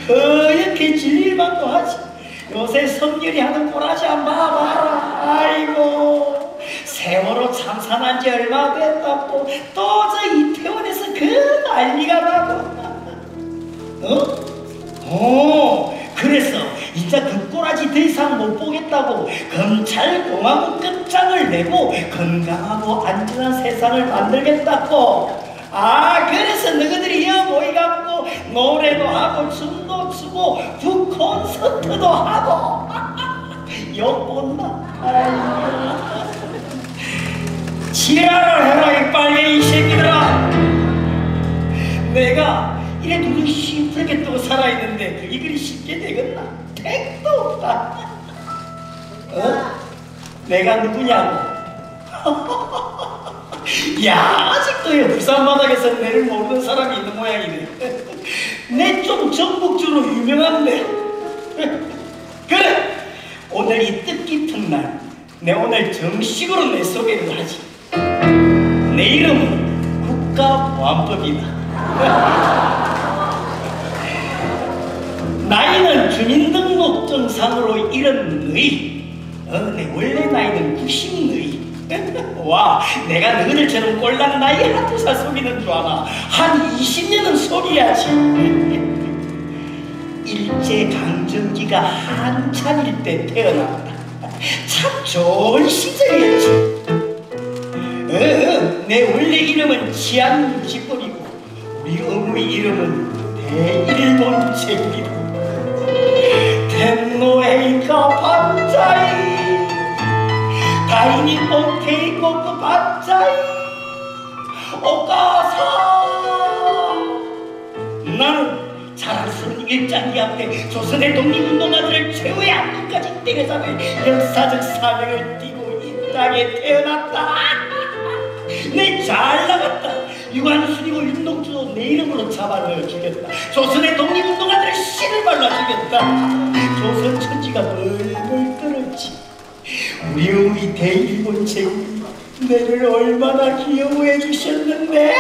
허옇게 질릴만도 하지. 요새 성렬이 하는 꼬라지 한번 봐봐라. 아이고, 세월호 참산한 지 얼마 됐다고 또 저 이태원에서 그 난리가 나고. 그래서 이제 그 꼬라지 더 이상 못 보겠다고 검찰 공화국 끝장을 내고 건강하고 안전한 세상을 만들겠다고. 그래서 너희들이 여 모이갖고 노래도 하고 춤도 추고 북 콘서트도 하고 욕본다. 지랄을 해라 이 빨갱이 새끼들아. 내가 이래 눈을 심플하게 뜨고 살아있는데 그게 그리 쉽게 되겠나? 택도 없다. 내가 누구냐고? 야, 아직도 부산 바닥에서 내를 모르는 사람이 있는 모양이네. 내 좀 전북주로 유명한데. 그래, 오늘 이 뜻깊은 날, 내 오늘 정식으로 내 소개를 하지. 내 이름은 국가보안법이다. 나이는 주민등록증상으로 70너희. 내 원래 나이는 90너희. 와, 내가 너희들처럼 꼴랑 나이 한두 살 속이는 줄 아나? 한 20년은 속여야지. 일제강점기가 한창일 때 태어났다. 참 좋은 시절이었지. 내 원래 이름은 치안유지벌이고 우리 어머니 이름은 대일본제국이다. 텐노에이카 반자이 다이니 뽕케이코크 반자이 오카사. 나는 자랑스러운 일장기 앞에 조선의 독립운동가들을 최후의 악몽까지 때려잡을 역사적 사명을 띠고 이 땅에 태어났다. 내 잘나갔다. 유관순이고 윤동주도 내 이름으로 잡아넣어 주겠다. 조선의 독립운동가들을 씨를 발라주겠다. 조선 천지가 벌벌 떨었지. 우리 어머니 대일본 제국이 내를 얼마나 귀여워해 주셨는데.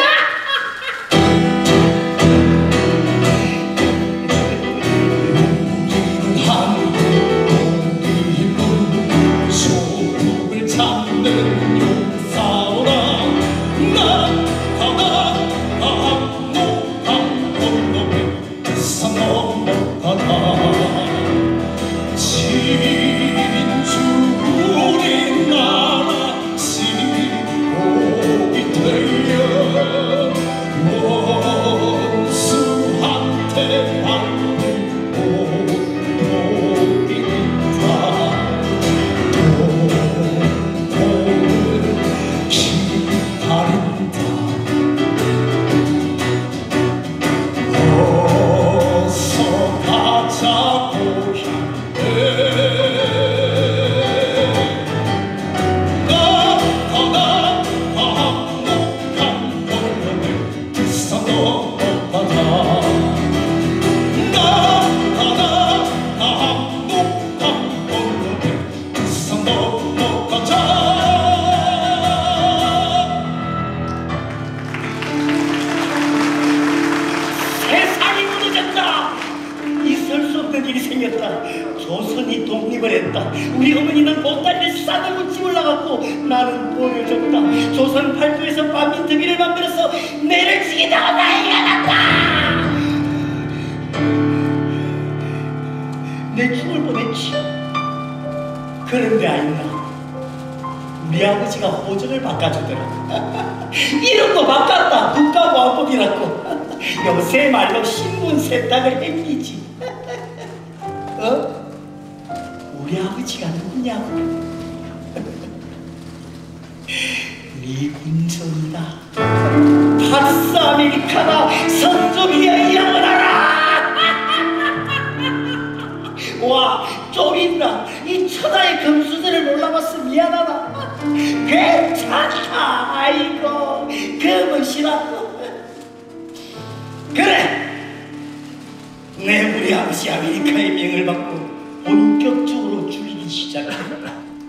조선이 독립을 했다. 우리 어머니는 보따리를 싸들고 집 올라갔고 나는 보여줬다. 조선 팔도에서 반민특위를 만들어서 내를 죽이다가 나이가 났다. 내 죽을 뻔했지. 그런데 아닌가, 우리 아버지가 호적을 바꿔주더라. 이름도 바꿨다. 국가보안법이라고. 요새 말로 신분 세탁을 행기지. 우리 아버지가 누구냐고? 미군정이다. 팍스 아메리카나 선조기여 영원하라. 와, 쫄인다. 이 천하의 금수저를 몰라봤어. 미안하다. 괜찮다. 아이고, 그 멋이라고. 그래, 내 우리 아버지 아메리카의 명을 받고 본격적으로 죽이기 시작했다.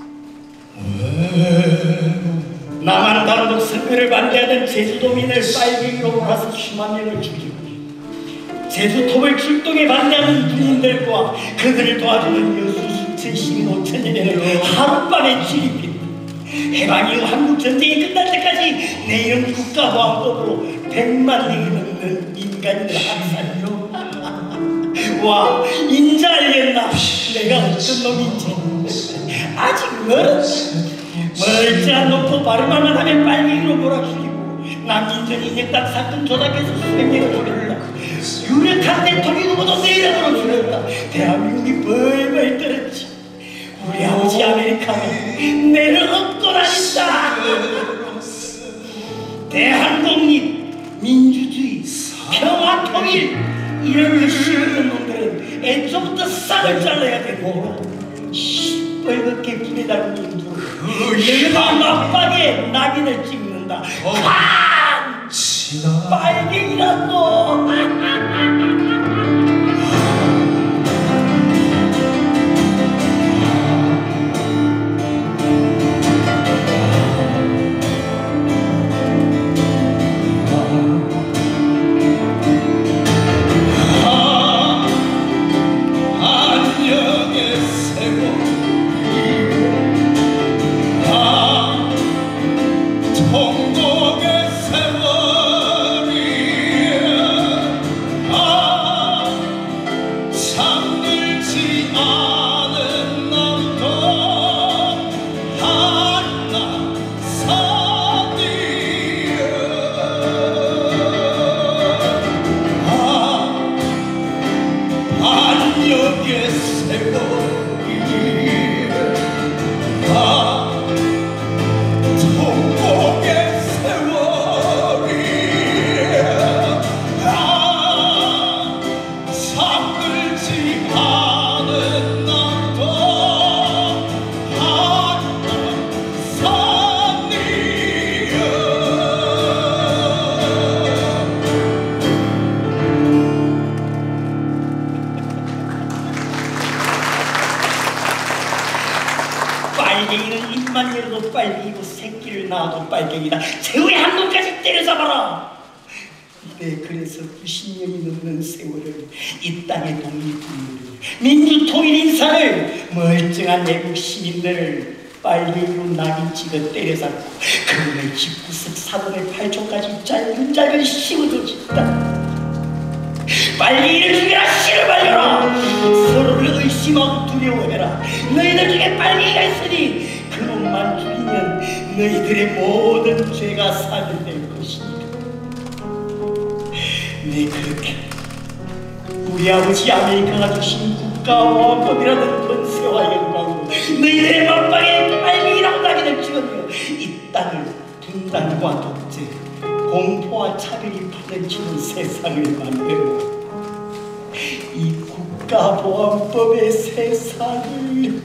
남한 단독 선거를 반대하던 제주도민을 빨갱이로 몰아서 10만 명을 죽이고, 제주톱을 출동에 반대하는 선생님들과 그들을 도와주는 여수 수천 시민 5천여명을 하룻밤에 진입했다. 해방 이후 한국 전쟁이 끝날 때까지 내년 국가보안법으로 100만 명이 넘는 민간인을 학살해요. 와, 인자 알겠나? 내가 어떤 놈인지. 아직 멀쩡한 놈도 발음만 하면 빨갱이로 몰아죽이고 남진전 인혁당 사건 조작해서 수백명을 죽였다. 유력한 대통령 후보도 내 이름으로 죽였다. 대한민국이 벌벌 떨었지. 우리 아버지 아메리카는 내를 업고 다닌다. 대한독립, 민주주의, 평화, 통일 이런 걸 씌우는 놈들은 애초부터 싹을 잘라야 되고 시뻘겋게 불에 달린 인도 여기다 맞박에 낙인을 찍는다. 빨갱이란 놈. 빨갱이는 입만 열어도 빨갱이고 새끼를 낳아도 빨갱이다. 최후의 한 놈까지 때려잡아라. 네, 그래서 90년이 넘는 세월을 이 땅의 독립군들을 민주통일 인사를 멀쩡한 내국 시민들을 빨갱이로 낙인 찍어 때려잡고 그놈의 집구석 4분의 8초까지 짧은 씹어줬다. 빨갱이를 죽여라. 씨를 말려라. 서로를 의심하고 두려워해라. 너희들 중에 빨갱이가 있으니 그놈만 죽이면 너희들의 모든 죄가 사면될 것이니라. 네, 그렇게 우리 아버지 아메리카가 주신 국가보안법이라는 권세와 영광으로 너희들의 만방에 빨갱이라고 낙인을 찍으며 이 땅을 분단과 독재, 공포와 차별이 파렴치는 세상을 만들어 이 국가보안법의 세상을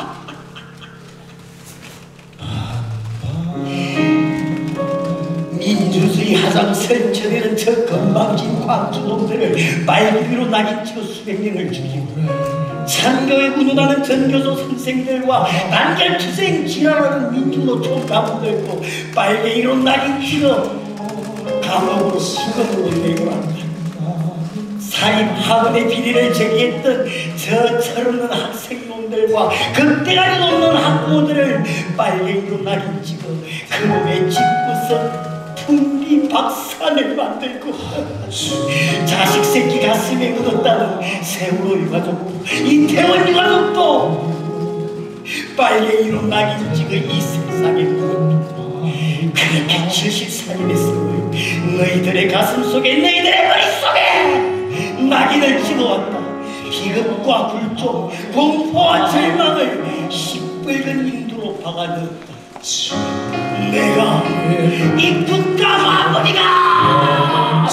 민주주의 하장설 전에는 저 건방진 광주놈들을 말기로 낙인 찍어 수백 명을 죽이고 창교에 운운하는 전교조 선생들과 단결투쟁 지랄하는 민주노총 간부들고 빨갱이로 낙인 찍어 감옥으로 수감으로 내고랍니다. 사립 학원의 비리를 제기했던 저 철없는 학생놈들과 극대가리 높는 학부모들을 빨갱이로 낙인 찍어 그놈의 집구석 풍비 박산을 만들고 자식 새끼 가슴에 묻었다는 세월호 유가족도 이태원 유가족도 빨갱이로 낙인 찍어 이 세상에 묻었고 그렇게 74년의 세월 너희들의 가슴 속에 너희들의 머릿속에 낙인을 찍어왔다. 비극과 굴종, 공포와 절망을 시뻘건 인도로 박아넣었다. 내가 이 국가 마무리가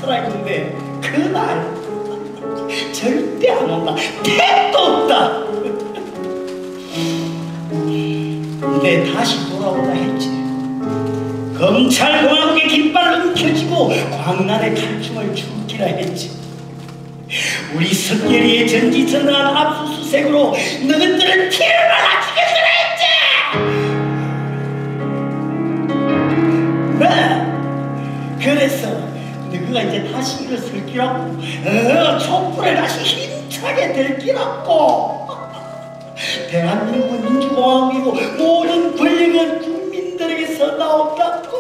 살아있는데 그날 절대 안 온다. 택도 없다. 근데 다시 돌아오라 했지. 검찰공화국의 깃발을 움켜쥐고 광란의 칼춤을 춤기라 했지. 우리 석열이의 전지전능한 압수수색으로 너희들을 피를 발라 죽여주라 했지. 그래서 너희가 이제 다시 일어설 기라고 촛불을 다시 힘차게 들 기라고. 대한민국은 민주공화국이고 모든 권력은 국민들에게서 나온다고.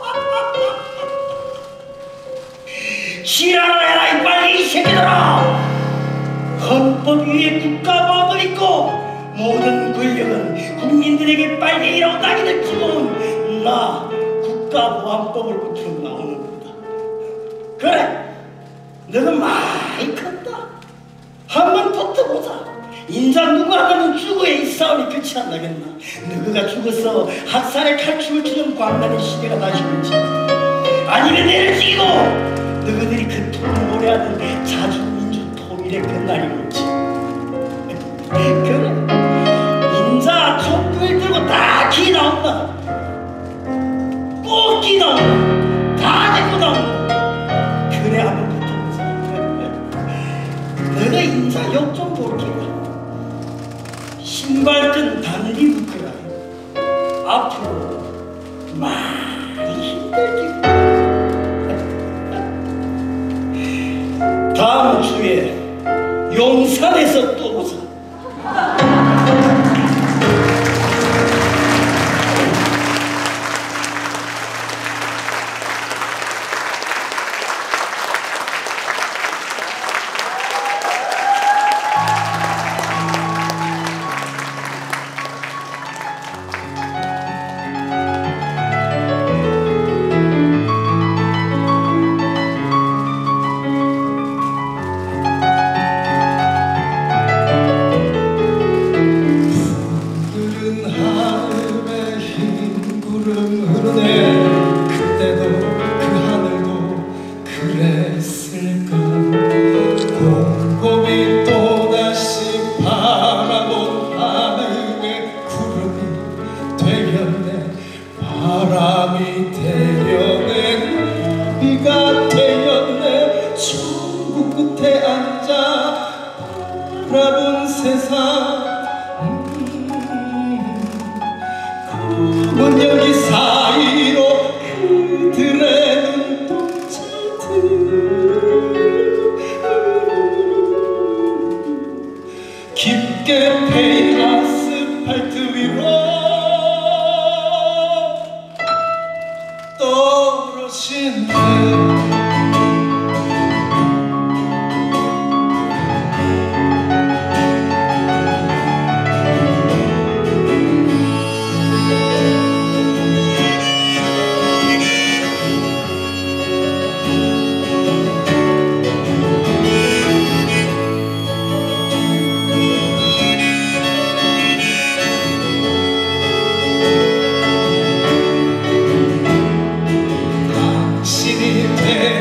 지랄을 해라 이 빨리 이 새끼들아. 헌법 위에 국가보안을 있고 모든 권력은 국민들에게 빨리 일어나게 될 지금은 나 국가보안법을 붙들고 나오는 겁니다. 그래, 너는 많이 컸다. 한번 붙어보자. 인자 누구 하나는 죽어야 이 싸움이 끝이 안 나겠나. 너가 죽어서 학살의 칼춤을 추는 광란의 시대가 다시 올지, 아니면 내를 죽이고 너희들이 그토록 노래하던 자주민주 통일의 그날이 올지. 그래, 인자 촛불 들고 다 기 나온다. 꼭 기 나온다. 다 데리고 나온다. 그래, 한번 붙어보자. 너가 인자 욕 좀 볼게. 신발끈 단디 묶으라. 앞으로 많이 힘들게. 다음 주에 용산에서 또 보자. 바람이 되려네, 비가 되었네. 천국 끝에 앉아 바라본 세상. 검은 여기 사이로 그들의 눈동자들 깊게 패인 아스팔트 위로 떨어지네. 당신이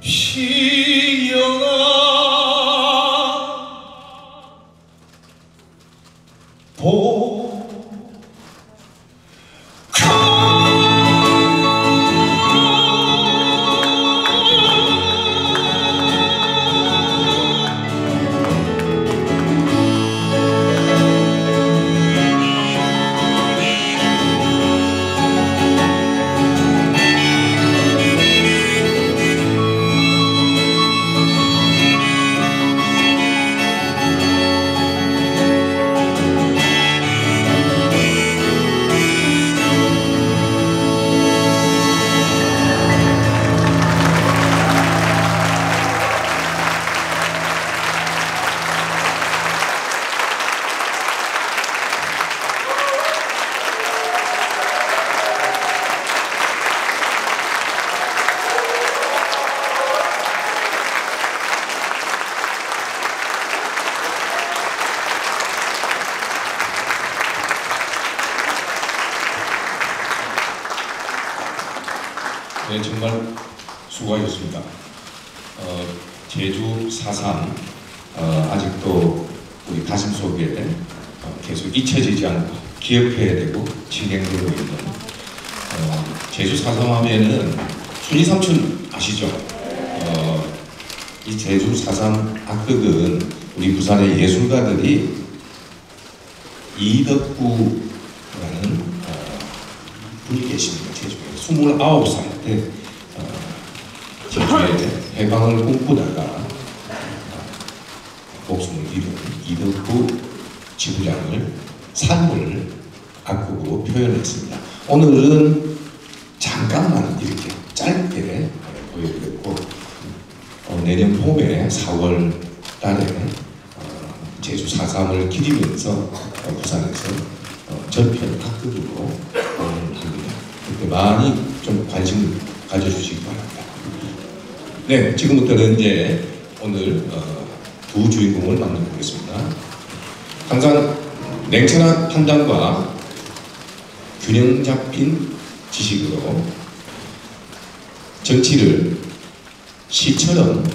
피어나 네, 정말 수고하셨습니다. 제주 4.3 아직도 우리 가슴 속에 계속 잊혀지지 않고 기억해야 되고 진행되고 있는 제주 4.3 하면은 순이 삼촌 아시죠? 이 제주 4.3 악극은 우리 부산의 예술가들이 이덕구라는 분이 계십니다. 제주에 29살 때 제주에 해방을 꿈꾸다가 목숨을 잃은 이덕구 지부장을 산을 악극으로 표현했습니다. 오늘은 잠깐만 이렇게 짧게 보여드렸고 내년 봄에 4월 달에 제주 4.3을 기리면서 부산에서 전편 악극으로 합니다. 그때 많이 좀 관심 가져주시기 바랍니다. 네, 지금부터는 이제 오늘 두 주인공을 만나보겠습니다. 항상 냉철한 판단과 균형 잡힌 지식으로 정치를 시처럼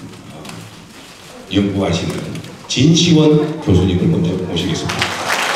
연구하시는 진시원 교수님을 먼저 모시겠습니다.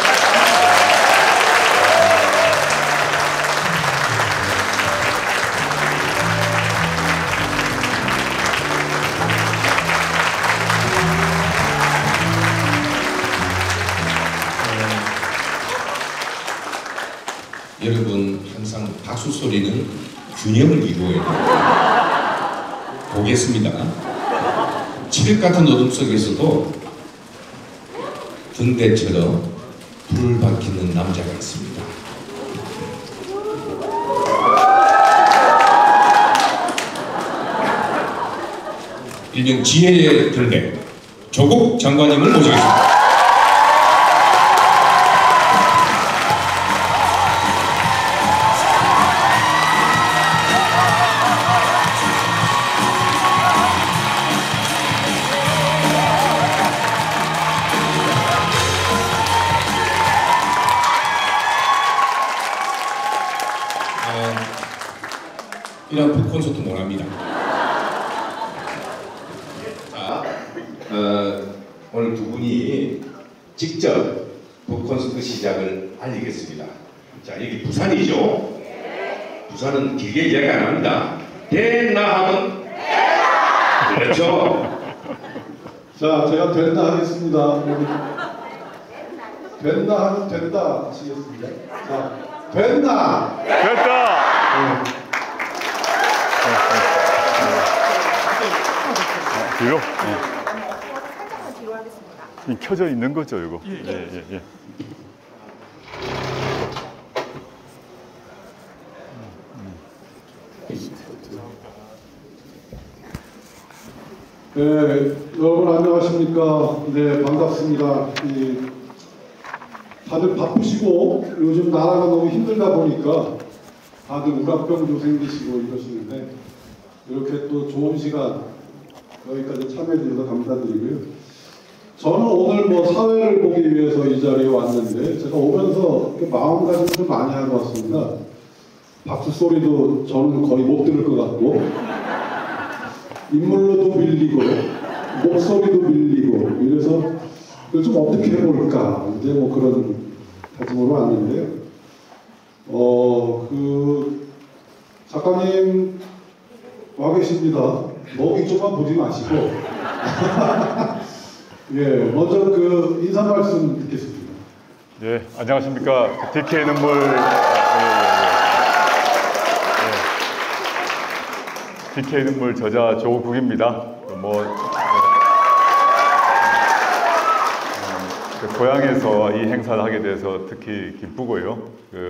여러분 항상 박수 소리는 균형을 이루어야 돼요. 보겠습니다. 칠흑 같은 어둠 속에서도 등대처럼 불을 밝히는 남자가 있습니다. 일명 지혜의 등대 조국 장관님을 모시겠습니다. 이런 북콘서트 못합니다. 자, 오늘 두 분이 직접 북콘서트 시작을 알리겠습니다. 자, 여기 부산이죠? 부산은 길게 이야기 안 합니다. 됐나 하면 그렇죠? 자, 제가 된다 하겠습니다. 된다 하면 된다 하시겠습니다. 자, 된다! 됐다! 네. 뒤로? 살짝만 뒤로 하겠습니다. 켜져 있는 거죠, 이거? 예. 네, 여러분 안녕하십니까? 네, 반갑습니다. 다들 바쁘시고 요즘 나라가 너무 힘들다 보니까 다들 우라병도 생기시고 이러시는데 이렇게 또 좋은 시간 여기까지 참여해 주셔서 감사드리고요. 저는 오늘 뭐 사회를 보기 위해서 이 자리에 왔는데 제가 오면서 마음가짐 좀 많이 하고 왔습니다. 박수 소리도 저는 거의 못 들을 것 같고 인물로도 밀리고 목소리도 밀리고 이래서 그걸 좀 어떻게 해볼까 이제 뭐 그런 다짐으로 왔는데요. 그 작가님 와 계십니다. 먹이 좀만 보지 마시고 예, 먼저 그 인사 말씀 듣겠습니다. 예, 안녕하십니까. DK 눈물. DK 눈물 저자 조국입니다. 고향에서 이 행사를 하게 돼서 특히 기쁘고요.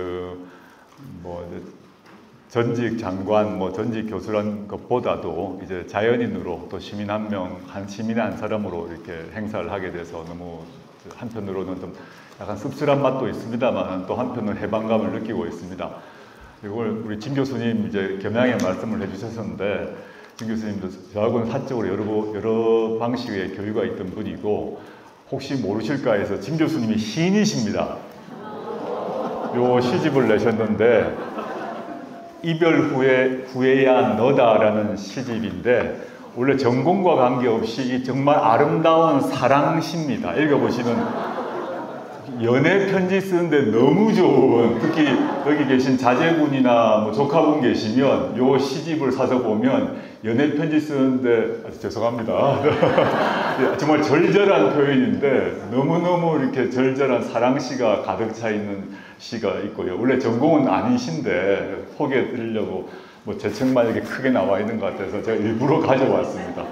전직 장관, 전직 교수란 것보다도 이제 자연인으로 또 시민 한 사람으로 이렇게 행사를 하게 돼서 너무 한편으로는 좀 약간 씁쓸한 맛도 있습니다만 또 한편으로 해방감을 느끼고 있습니다. 이걸 우리 진 교수님 이제 겸양의 말씀을 해주셨었는데, 진 교수님도 저하고는 사적으로 여러 방식의 교류가 있던 분이고, 혹시 모르실까 해서 진 교수님이 시인이십니다. 요 시집을 내셨는데, 이별 후에야 너다라는 시집인데, 원래 전공과 관계없이 정말 아름다운 사랑시입니다. 읽어보시면 연애 편지 쓰는데 너무 좋은, 특히 여기 계신 자제분이나 조카분 계시면 요 시집을 사서 보면 연애 편지 쓰는데 죄송합니다. 정말 절절한 표현인데 너무너무 이렇게 절절한 사랑시가 가득 차 있는 시가 있고요. 원래 전공은 아니신데 소개해 드리려고 제 책만 이렇게 크게 나와 있는 것 같아서 제가 일부러 가져왔습니다.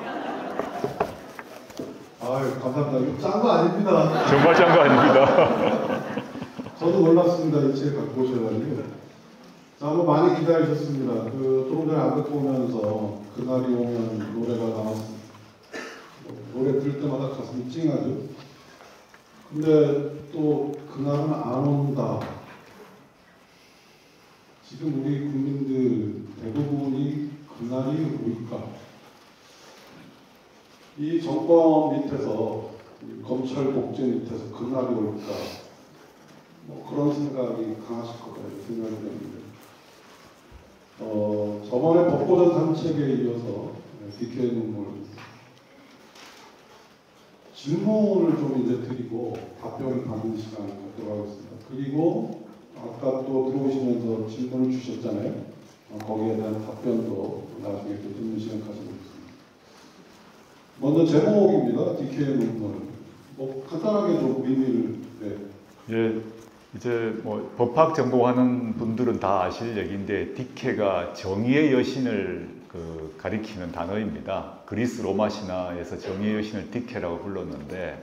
아유, 감사합니다. 이거 짠 거 아닙니다. 정말 짠 거 아닙니다. 저도 놀랐습니다. 이 책 갖고 오셔가지고. 자, 많이 기다리셨습니다. 조금 전에 안 듣고 오면서 그날이 오면 노래가 나왔습니다. 노래 들을 때마다 가슴이 찡하죠. 근데 또 그날은 안 온다. 지금 우리 국민들 대부분이 그날이 올까? 이 정권 밑에서, 검찰 복제 밑에서 그날이 올까? 그런 생각이 강하실 거다 생각이 드는데, 저번에 법보전 산책에 이어서 DK 눈물 질문을 좀 이제 드리고 답변을 받는 시간을 갖도록 하겠습니다. 그리고 아까 또 들어오시면서 질문을 주셨잖아요. 거기에 대한 답변도 나중에 또 듣는 시간 가져보겠습니다. 먼저 제목입니다. DK 눈물. 간단하게 좀 의미를. 네. 예, 이제 법학 전공하는 분들은 다 아실 얘기인데, DK가 정의의 여신을 가리키는 단어입니다. 그리스 로마 신화에서 정의의 여신을 DK라고 불렀는데,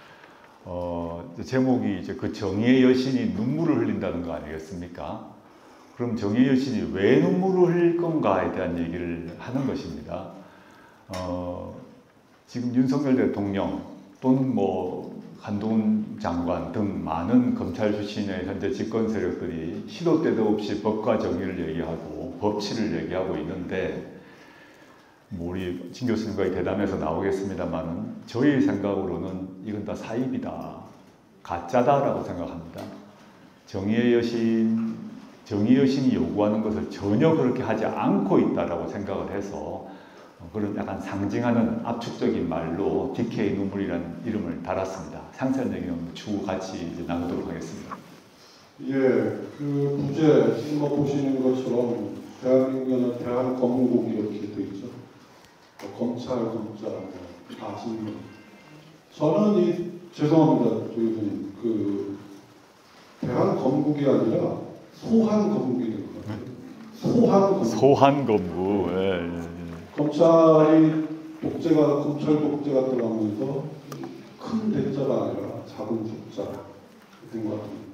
제목이 이제 그 정의의 여신이 눈물을 흘린다는 거 아니겠습니까? 그럼 정의의 여신이 왜 눈물을 흘릴 건가에 대한 얘기를 하는 것입니다. 지금 윤석열 대통령 또는 한동훈 장관 등 많은 검찰 출신의 현재 집권 세력들이 시도 때도 없이 법과 정의를 얘기하고 법치를 얘기하고 있는데, 우리 진 교수님과의 대담에서 나오겠습니다만 저희 생각으로는 이건 다 사입이다, 가짜다라고 생각합니다. 정의의 여신이 요구하는 것을 전혀 그렇게 하지 않고 있다라고 생각을 해서 그런 약간 상징하는 압축적인 말로 DK 눈물이라는 이름을 달았습니다. 상세한 얘기는 추후 같이 이제 나누도록 하겠습니다. 예, 그 부제 지금 보시는 것처럼 대한민국은 대한검국 이렇게 되어 있죠. 검찰, 검자, 아시는. 저는 죄송합니다, 조교수님. 대한검국이 아니라 소한검국이 된 것 같아요. 소한검국. 예. 검찰 독재가 들어가면서 큰 대자가 아니라 작은 숫자 된 것 같습니다.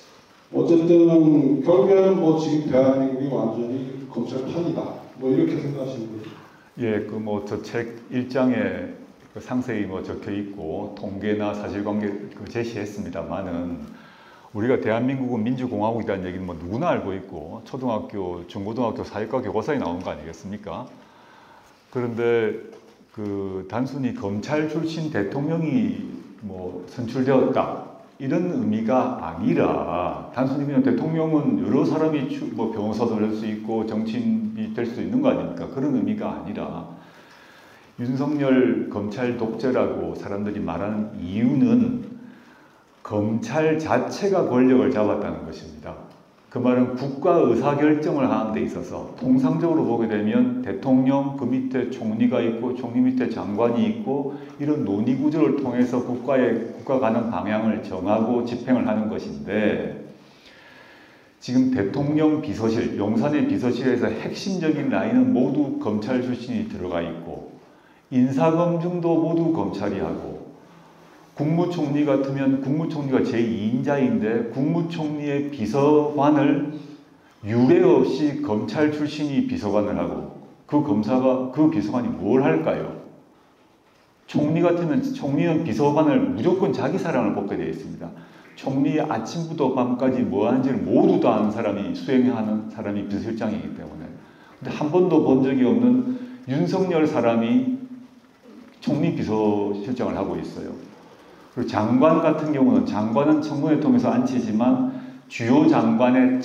어쨌든 결국에는 지금 대한민국이 완전히 검찰판이다. 이렇게 생각하시는 거죠? 예, 저 책 1장에 상세히 적혀 있고 통계나 사실관계 제시했습니다만은, 우리가 대한민국은 민주공화국이라는 얘기는 누구나 알고 있고 초등학교, 중고등학교 사회과 교과서에 나오는 거 아니겠습니까? 그런데 단순히 검찰 출신 대통령이 선출되었다 이런 의미가 아니라, 단순히 그냥 대통령은 여러 사람이 변호사도 될 수 있고 정치인이 될 수 있는 거 아닙니까? 그런 의미가 아니라 윤석열 검찰 독재라고 사람들이 말하는 이유는 검찰 자체가 권력을 잡았다는 것입니다. 그 말은 국가 의사결정을 하는 데 있어서 통상적으로 보게 되면 대통령, 그 밑에 총리가 있고 총리 밑에 장관이 있고 이런 논의 구조를 통해서 국가 가는 방향을 정하고 집행을 하는 것인데, 지금 대통령 비서실, 용산의 비서실에서 핵심적인 라인은 모두 검찰 출신이 들어가 있고 인사검증도 모두 검찰이 하고, 국무총리 같으면 국무총리가 제2인자인데 국무총리의 비서관을 유례 없이 검찰 출신이 비서관을 하고, 그 비서관이 뭘 할까요? 총리 같으면 총리는 비서관을 무조건 자기 사람을 뽑게 되어 있습니다. 총리의 아침부터 밤까지 뭐 하는지를 모두 다 아는 사람이, 수행하는 사람이 비서실장이기 때문에. 근데 한 번도 본 적이 없는 윤석열 사람이 총리 비서실장을 하고 있어요. 그리고 장관 같은 경우는 장관은 청문회 통해서 앉히지만 주요 장관의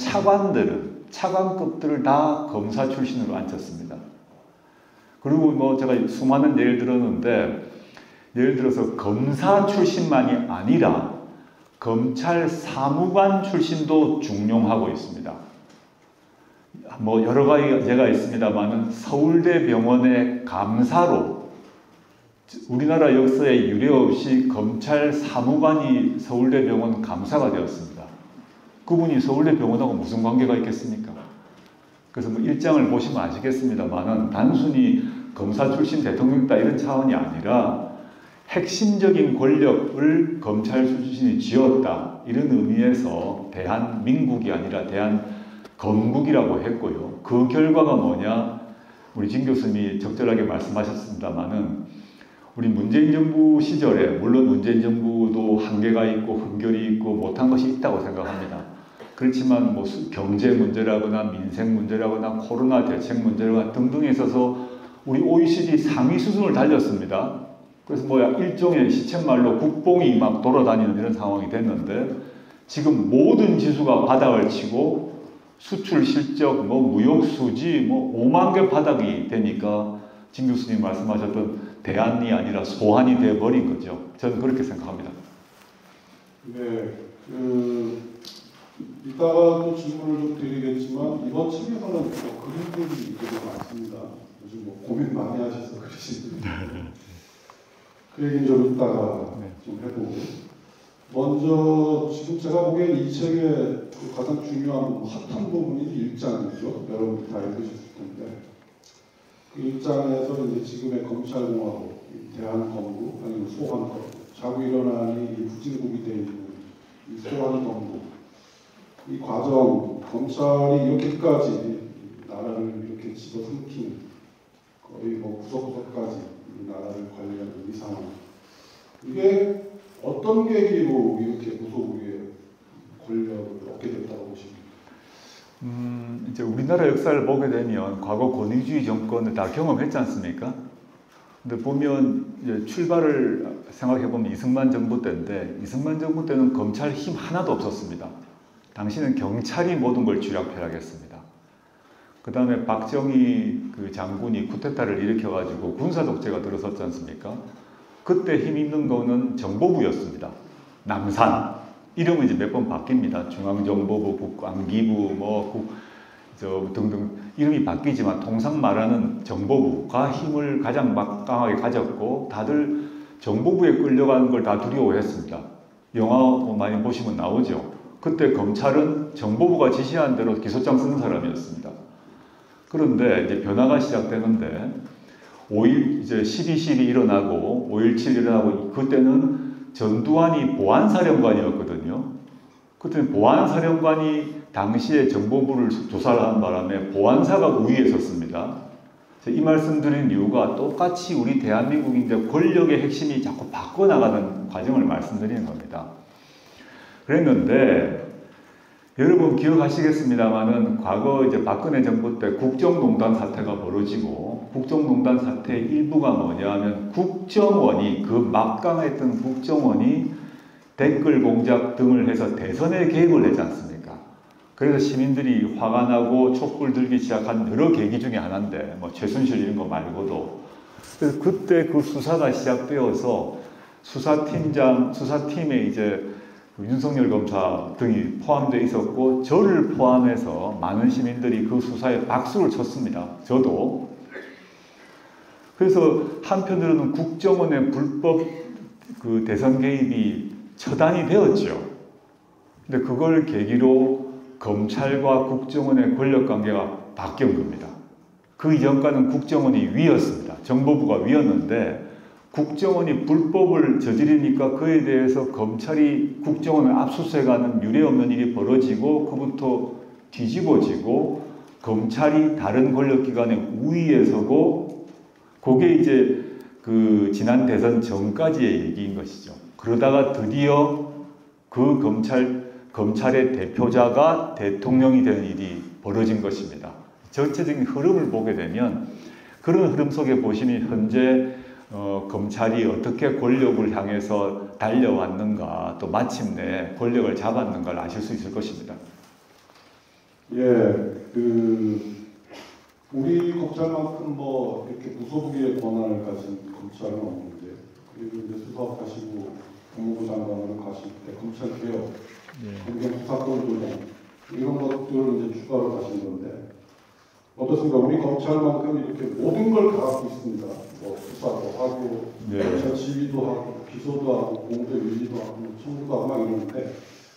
차관급들을 다 검사 출신으로 앉혔습니다. 그리고 뭐 제가 수많은 예를 들었는데, 예를 들어서 검사 출신만이 아니라 검찰 사무관 출신도 중용하고 있습니다. 뭐 여러 가지 예가 있습니다만은 서울대병원의 감사로 우리나라 역사에 유례없이 검찰 사무관이 서울대병원 감사가 되었습니다. 그분이 서울대병원하고 무슨 관계가 있겠습니까? 그래서 뭐 일장을 보시면 아시겠습니다만은 단순히 검사 출신 대통령이다 이런 차원이 아니라 핵심적인 권력을 검찰 출신이 쥐었다 이런 의미에서 대한민국이 아니라 대한검국이라고 했고요. 그 결과가 뭐냐, 우리 진 교수님이 적절하게 말씀하셨습니다마는 우리 문재인 정부 시절에, 물론 문재인 정부도 한계가 있고 흠결이 있고 못한 것이 있다고 생각합니다. 그렇지만 뭐 경제 문제라거나 민생 문제라거나 코로나 대책 문제라거나 등등에 있어서 우리 OECD 상위 수준을 달렸습니다. 그래서 뭐야 일종의 시쳇말로 국뽕이 막 돌아다니는 이런 상황이 됐는데, 지금 모든 지수가 바닥을 치고 수출 실적, 뭐 무역 수지, 뭐 5만 개 바닥이 되니까 진 교수님 말씀하셨던 대안이 아니라 소안이 되어버린 거죠. 저는 그렇게 생각합니다. 네, 이따가 또 질문을 좀 드리겠지만 이번 책에서는 그림들이 되게 많습니다. 요즘 뭐 고민 많이 하셔서 그러시는데 그 얘기는 좀 이따가 좀 해보고, 먼저 지금 제가 보기엔 이 책의 가장 중요한 핫한 부분이 1장이죠. 여러분들 다 읽으셨을 텐데, 그 1장에서 이제 지금의 검찰공화국, 대한검국 아니면 소환검국, 자꾸 일어나니 이 후진국이 되어 있는 이 소환검국, 이 과정, 검찰이 이렇게까지 나라를 이렇게 집어삼킨, 거의 뭐 구석구석까지 나라를 관리하는 이 상황, 이게 어떤 계기로 이렇게 무소부의 권력을 얻게 됐다고 보십니까? 이제 우리나라 역사를 보게 되면 과거 권위주의 정권을 다 경험했지 않습니까? 근데 보면 이제 출발을 생각해 보면 이승만 정부 때인데, 이승만 정부 때는 검찰 힘 하나도 없었습니다. 당시는 경찰이 모든 걸 쥐락펴락했습니다. 그 다음에 박정희 그 장군이 쿠데타를 일으켜가지고 군사 독재가 들어섰지 않습니까? 그때 힘 있는 거는 정보부였습니다. 남산 이름은 이제 몇 번 바뀝니다. 중앙정보부, 국방기부, 등등 이름이 바뀌지만 통상 말하는 정보부가 힘을 가장 막강하게 가졌고, 다들 정보부에 끌려가는 걸 다 두려워했습니다. 영화 많이 보시면 나오죠. 그때 검찰은 정보부가 지시한 대로 기소장 쓰는 사람이었습니다. 그런데 이제 변화가 시작되는데, 5.1 이제 12.12 일어나고 5.17 일어나고, 그때는 전두환이 보안사령관이었거든요. 그때 보안사령관이 당시에 정보부를 조사를 하는 바람에 보안사가 우위에 섰습니다. 이 말씀 드린 이유가 똑같이 우리 대한민국인데 권력의 핵심이 자꾸 바꿔나가는 과정을 말씀드리는 겁니다. 그랬는데 여러분 기억하시겠습니다만은 과거 이제 박근혜 정부 때 국정농단 사태가 벌어지고, 국정농단 사태의 일부가 뭐냐 하면 국정원이, 그 막강했던 국정원이 댓글 공작 등을 해서 대선에 개입을 했지 않습니까? 그래서 시민들이 화가 나고 촛불 들기 시작한 여러 계기 중에 하나인데, 뭐 최순실 이런 거 말고도 그래서 그때 그 수사가 시작되어서 수사팀에 이제 윤석열 검사 등이 포함되어 있었고, 저를 포함해서 많은 시민들이 그 수사에 박수를 쳤습니다. 저도. 그래서 한편으로는 국정원의 불법 그 대선 개입이 처단이 되었죠. 근데 그걸 계기로 검찰과 국정원의 권력 관계가 바뀐 겁니다. 그 이전까지는 국정원이 위였습니다. 정보부가 위였는데 국정원이 불법을 저지르니까 그에 대해서 검찰이 국정원을 압수수색하는 유례없는 일이 벌어지고, 그부터 뒤집어지고 검찰이 다른 권력기관의 우위에 서고, 그게 이제 그 지난 대선 전까지의 얘기인 것이죠. 그러다가 드디어 그 검찰의 대표자가 대통령이 되는 일이 벌어진 것입니다. 전체적인 흐름을 보게 되면 그런 흐름 속에 보시면 현재 검찰이 어떻게 권력을 향해서 달려왔는가, 또 마침내 권력을 잡았는가를 아실 수 있을 것입니다. 예, 우리 검찰만큼 뭐 이렇게 무소부기의 권한을 가진 검찰은 없는데, 그리고 이제 수사하시고 법무부 장관으로 가실 때 검찰 개혁, 검경 수사권 조정 이런 것들을 이제 추가로 가신 건데 어떻습니까? 우리 검찰만큼 이렇게 모든 걸 다 갖고 있습니다. 뭐 수사도 하고, 검찰 지휘도 하고, 기소도 하고, 공대 윤리도 하고, 청구도 하고 막 이러는데,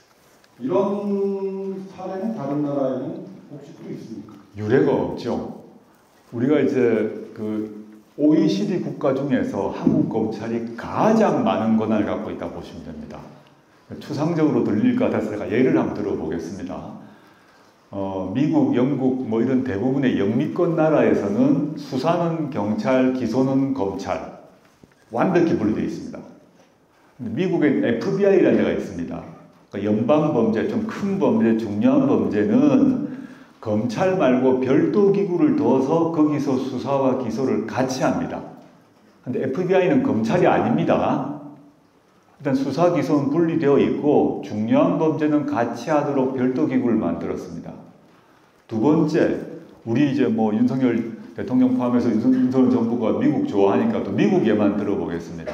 이런 사례는 다른 나라에는 혹시 또 있습니까? 유례가 없죠. 우리가 이제 그 OECD 국가 중에서 한국 검찰이 가장 많은 권한을 갖고 있다고 보시면 됩니다. 추상적으로 들릴 것 같아서 제가 예를 한번 들어보겠습니다. 미국, 영국 뭐 이런 대부분의 영미권 나라에서는 수사는 경찰, 기소는 검찰, 완벽히 분리되어 있습니다. 미국엔 FBI라는 데가 있습니다. 그러니까 연방 범죄, 좀 큰 범죄, 중요한 범죄는 검찰 말고 별도 기구를 둬서 거기서 수사와 기소를 같이 합니다. 근데 FBI는 검찰이 아닙니다. 일단 수사, 기소는 분리되어 있고 중요한 범죄는 같이 하도록 별도 기구를 만들었습니다. 두 번째, 우리 이제 뭐 윤석열 대통령 포함해서 윤석열 정부가 미국 좋아하니까 또 미국 예만 들어보겠습니다.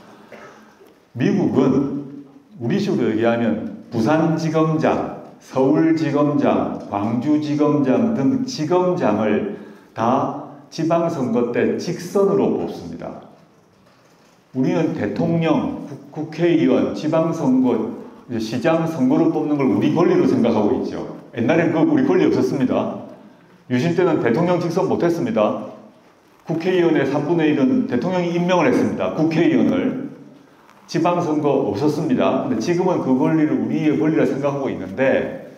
미국은 우리식으로 얘기하면 부산지검장, 서울지검장, 광주지검장 등 지검장을 다 지방선거 때 직선으로 뽑습니다. 우리는 대통령, 국회의원, 지방선거, 시장 선거로 뽑는 걸 우리 권리로 생각하고 있죠. 옛날엔 그거 우리 권리 없었습니다. 유신 때는 대통령 직선 못했습니다. 국회의원의 3분의 1은 대통령이 임명을 했습니다. 국회의원을. 지방선거 없었습니다. 근데 지금은 그 권리를 우리의 권리라 생각하고 있는데,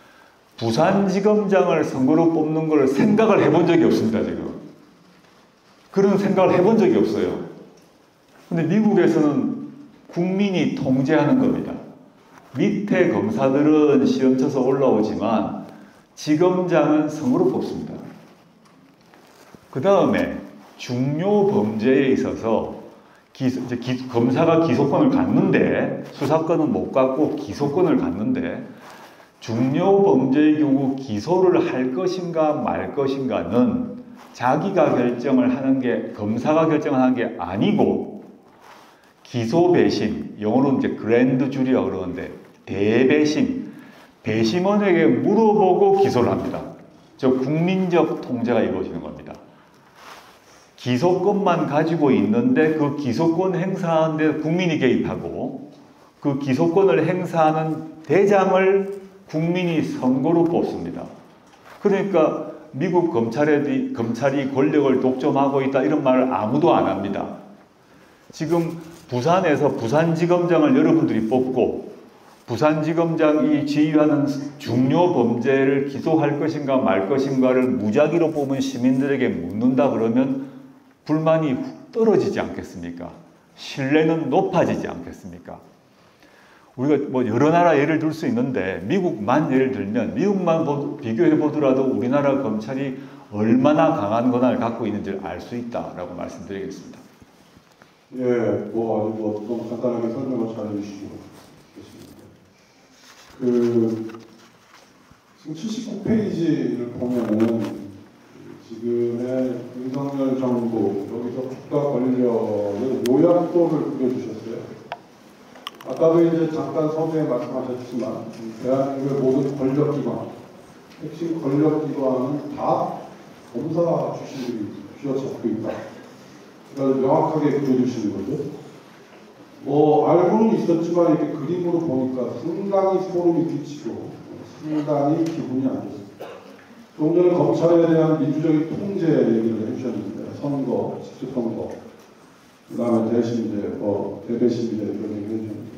부산지검장을 선거로 뽑는 걸 생각을 해본 적이 없습니다, 지금. 그런 생각을 해본 적이 없어요. 근데 미국에서는 국민이 통제하는 겁니다. 밑에 검사들은 시험 쳐서 올라오지만 지검장은 선거로 뽑습니다. 그 다음에 중요 범죄에 있어서 검사가 기소권을 갖는데, 수사권은 못 갖고 기소권을 갖는데, 중요 범죄의 경우 기소를 할 것인가 말 것인가는 자기가 결정을 하는 게, 검사가 결정하는 게 아니고, 기소 배심, 영어로는 이제 그랜드 주리라고 그러는데, 대배심, 배심원에게 물어보고 기소를 합니다. 저 국민적 통제가 이루어지는 겁니다. 기소권만 가지고 있는데 그 기소권 행사하는 데 국민이 개입하고, 그 기소권을 행사하는 대장을 국민이 선거로 뽑습니다. 그러니까 미국 검찰이 권력을 독점하고 있다 이런 말을 아무도 안 합니다. 지금 부산에서 부산지검장을 여러분들이 뽑고, 부산지검장이 지휘하는 중요 범죄를 기소할 것인가 말 것인가를 무작위로 뽑은 시민들에게 묻는다 그러면 불만이 훅 떨어지지 않겠습니까? 신뢰는 높아지지 않겠습니까? 우리가 뭐 여러 나라 예를 들 수 있는데, 미국만 예를 들면, 미국만 비교해 보더라도 우리나라 검찰이 얼마나 강한 권한을 갖고 있는지를 알 수 있다라고 말씀드리겠습니다. 예, 뭐 아주 너무 간단하게 설명을 잘 해주시고 계십니다. 지금 79페이지를 보면은 지금 지금의 윤석열 정부 여기서 국가 권력의 요약도를 그려주셨어요. 아까도 이제 잠깐 서두에 말씀하셨지만 대한민국의 모든 권력기관, 핵심 권력기관은 다 검사 출신들이 쥐어잡고 있다. 그걸 명확하게 그려주시는 거죠. 뭐 알고는 있었지만 이렇게 그림으로 보니까 상당히 소름이 끼치고 상당히 기분이 안 좋습니다. 조금 전에 검찰에 대한 민주적인 통제 얘기를 해주셨는데 선거, 직접선거, 그 다음에 대신제, 대배심제 이런 얘기를 해주셨는데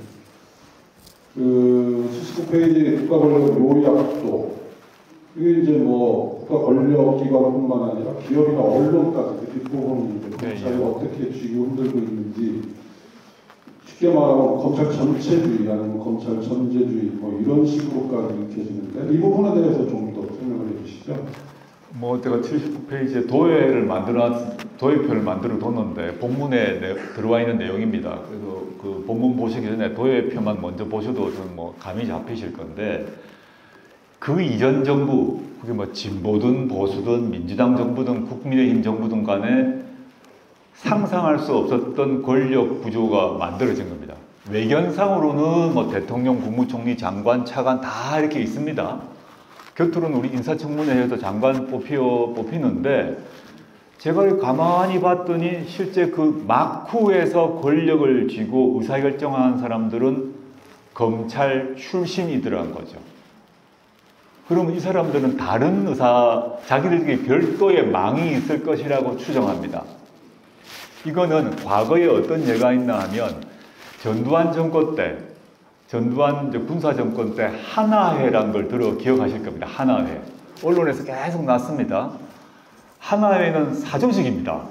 그 79페이지 국가권력 요약도 이게 이제 뭐 국가권력기관뿐만 아니라 기업이나 언론까지 뒷부분이 이제 검찰이 어떻게 쥐고 흔들고 있는지 쉽게 말하면 검찰 전체주의 아니면 검찰 전제주의 뭐 이런 식으로까지 느껴지는데 이 부분에 대해서 좀 더 설명을 해주시죠. 뭐 제가 79페이지에 도예표를 만들어 뒀는데 본문에 들어와 있는 내용입니다. 그래서 그 본문 보시기 전에 도예표만 먼저 보셔도 좀 뭐 감이 잡히실 건데 그 이전 정부, 그게 뭐 진보든 보수든 민주당 정부든 국민의힘 정부든 간에 상상할 수 없었던 권력 구조가 만들어진 겁니다. 외견상으로는 뭐 대통령, 국무총리, 장관, 차관 다 이렇게 있습니다. 곁으로는 우리 인사청문회에서 장관 뽑히는데 제가 가만히 봤더니 실제 그 막후에서 권력을 쥐고 의사결정하는 사람들은 검찰 출신이더란 거죠. 그러면 이 사람들은 다른 자기들에게 별도의 망이 있을 것이라고 추정합니다. 이거는 과거에 어떤 예가 있나 하면 전두환 정권 때, 전두환 군사 정권 때 하나회라는 걸 기억하실 겁니다. 하나회. 언론에서 계속 났습니다. 하나회는 사조직입니다.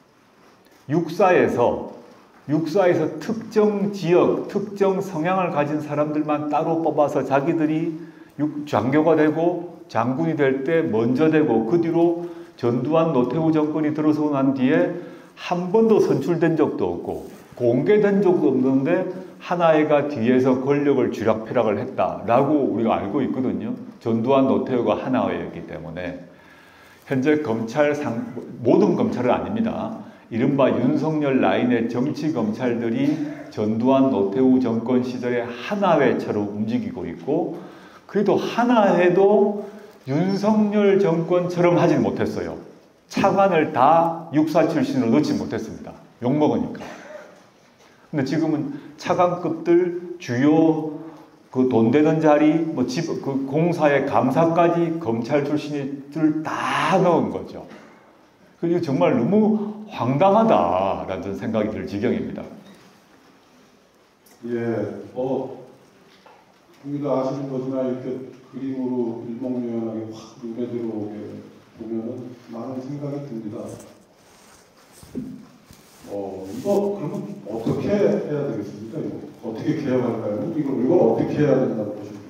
육사에서 특정 지역, 특정 성향을 가진 사람들만 따로 뽑아서 자기들이 장교가 되고 장군이 될 때 먼저 되고 그 뒤로 전두환 노태우 정권이 들어서고 난 뒤에 한 번도 선출된 적도 없고 공개된 적도 없는데 하나회가 뒤에서 권력을 쥐락펴락을 했다라고 우리가 알고 있거든요. 전두환 노태우가 하나회였기 때문에 현재 모든 검찰은 아닙니다. 이른바 윤석열 라인의 정치 검찰들이 전두환 노태우 정권 시절에 하나회처럼 움직이고 있고 그래도 하나회도 윤석열 정권처럼 하지 못했어요. 차관을 다 육사 출신으로 넣지 못했습니다. 욕먹으니까. 근데 지금은 차관급들 주요 그 돈 되는 자리, 그 공사의 감사까지 검찰 출신들 다 넣은 거죠. 그리고 정말 너무 황당하다라는 생각이 들 지경입니다. 예, 우리가 아시는 거지만 이렇게 그림으로 일목요연하게 확 눈에 들어오게 보면은 많은 생각이 듭니다. 이거 그러면 어떻게 해야 되겠습니까? 이거 어떻게 개혁할까요? 이걸 어떻게 해야 된다고 보십니까?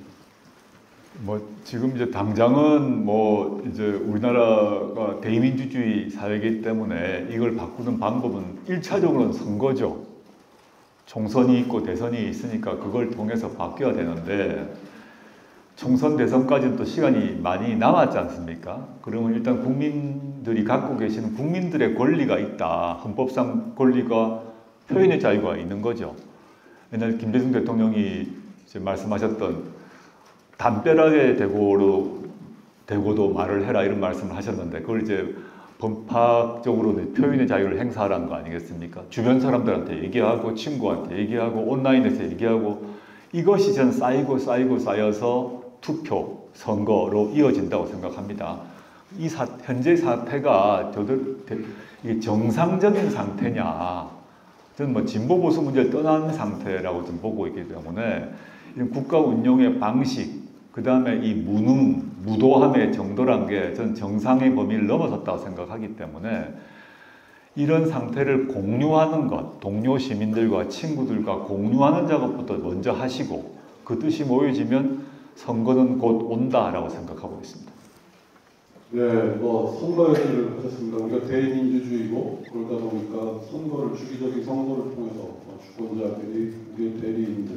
지금 이제 당장은 이제 우리나라가 대의민주주의 사회이기 때문에 이걸 바꾸는 방법은 1차적으로는 선거죠. 총선이 있고 대선이 있으니까 그걸 통해서 바뀌어야 되는데 총선 대선까지는 또 시간이 많이 남았지 않습니까? 그러면 일단 국민들이 갖고 계시는 국민들의 권리가 있다. 헌법상 권리가 표현의 자유가 있는 거죠. 옛날 김대중 대통령이 이제 말씀하셨던 담벼락에 대고도 말을 해라 이런 말씀을 하셨는데 그걸 이제 법학적으로 표현의 자유를 행사하라는 거 아니겠습니까? 주변 사람들한테 얘기하고 친구한테 얘기하고 온라인에서 얘기하고 이것이 전 쌓여서 투표, 선거로 이어진다고 생각합니다. 현재 사태가 이게 정상적인 상태냐 저는 진보 보수 문제를 떠난 상태라고 좀 보고 있기 때문에 이런 국가 운영의 방식 그 다음에 이 무도함의 정도란 게 전 정상의 범위를 넘어섰다고 생각하기 때문에 이런 상태를 공유하는 것, 동료 시민들과 친구들과 공유하는 작업부터 먼저 하시고 그 뜻이 모여지면 선거는 곧 온다라고 생각하고 있습니다. 네, 선거 얘기를 하셨습니다. 우리가 대의민주주의고 그러다 보니까 주기적인 선거를 통해서 주권자들이 우리의 대리인들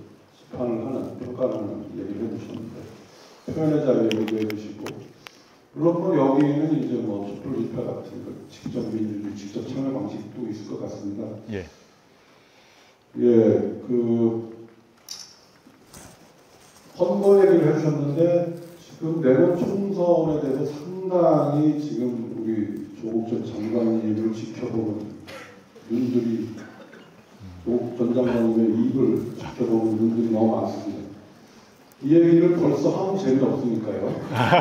심판을 하는, 평가를 하는 얘기를 해주셨는데 표현의 자유 얘기도 해주시고 물론 뭐 여기는 이제 뭐 촛불 집회 같은 거 직접 민주주의 직접 참여 방식도 있을 것 같습니다. 예. 예, 선거 얘기를 해주셨는데 지금 내년 총선에 대해서 상당히 지금 우리 조국 전 장관님을 지켜보는 눈들이 조국 전 장관님의 입을 지켜보는 눈들이 너무 많습니다. 이 얘기를 벌써 하면 재미없으니까요.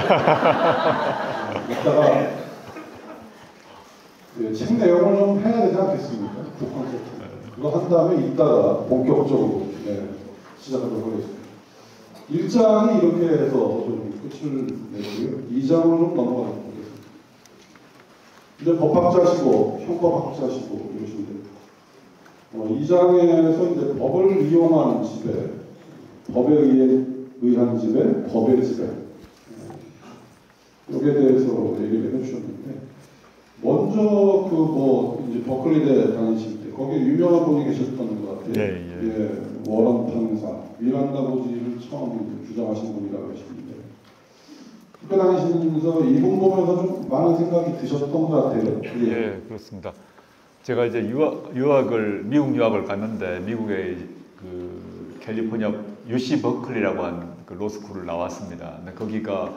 이따가 책 내용을 좀 해야 되지 않겠습니까? 북한세트. 그거 한 다음에 이따가 본격적으로 시작하도록 하겠습니다. 1장이 이렇게 해서 좀 끝을 내고요. 2장으로 좀 넘어가 보겠습니다. 이제 법학자시고 형법학자시고 이러시면 됩니다. 2장에서 이제 법을 이용한 지배, 법에 의한 지배, 법의 지배 여기에 대해서 얘기를 해주셨는데 먼저 이제 버클리대 다니실 때 거기 유명한 분이 계셨던 것 같아요. 예, 워런 판사, 미란다 고지를 처음 주장하신 분이라고 하시는데 학교 다니시면서 이분 보면서 좀 많은 생각이 드셨던 것 같아요. 예, 그렇습니다. 제가 이제 미국 유학을 갔는데 미국의 캘리포니아 UC 버클리라고 한 로스쿨을 나왔습니다. 근데 거기가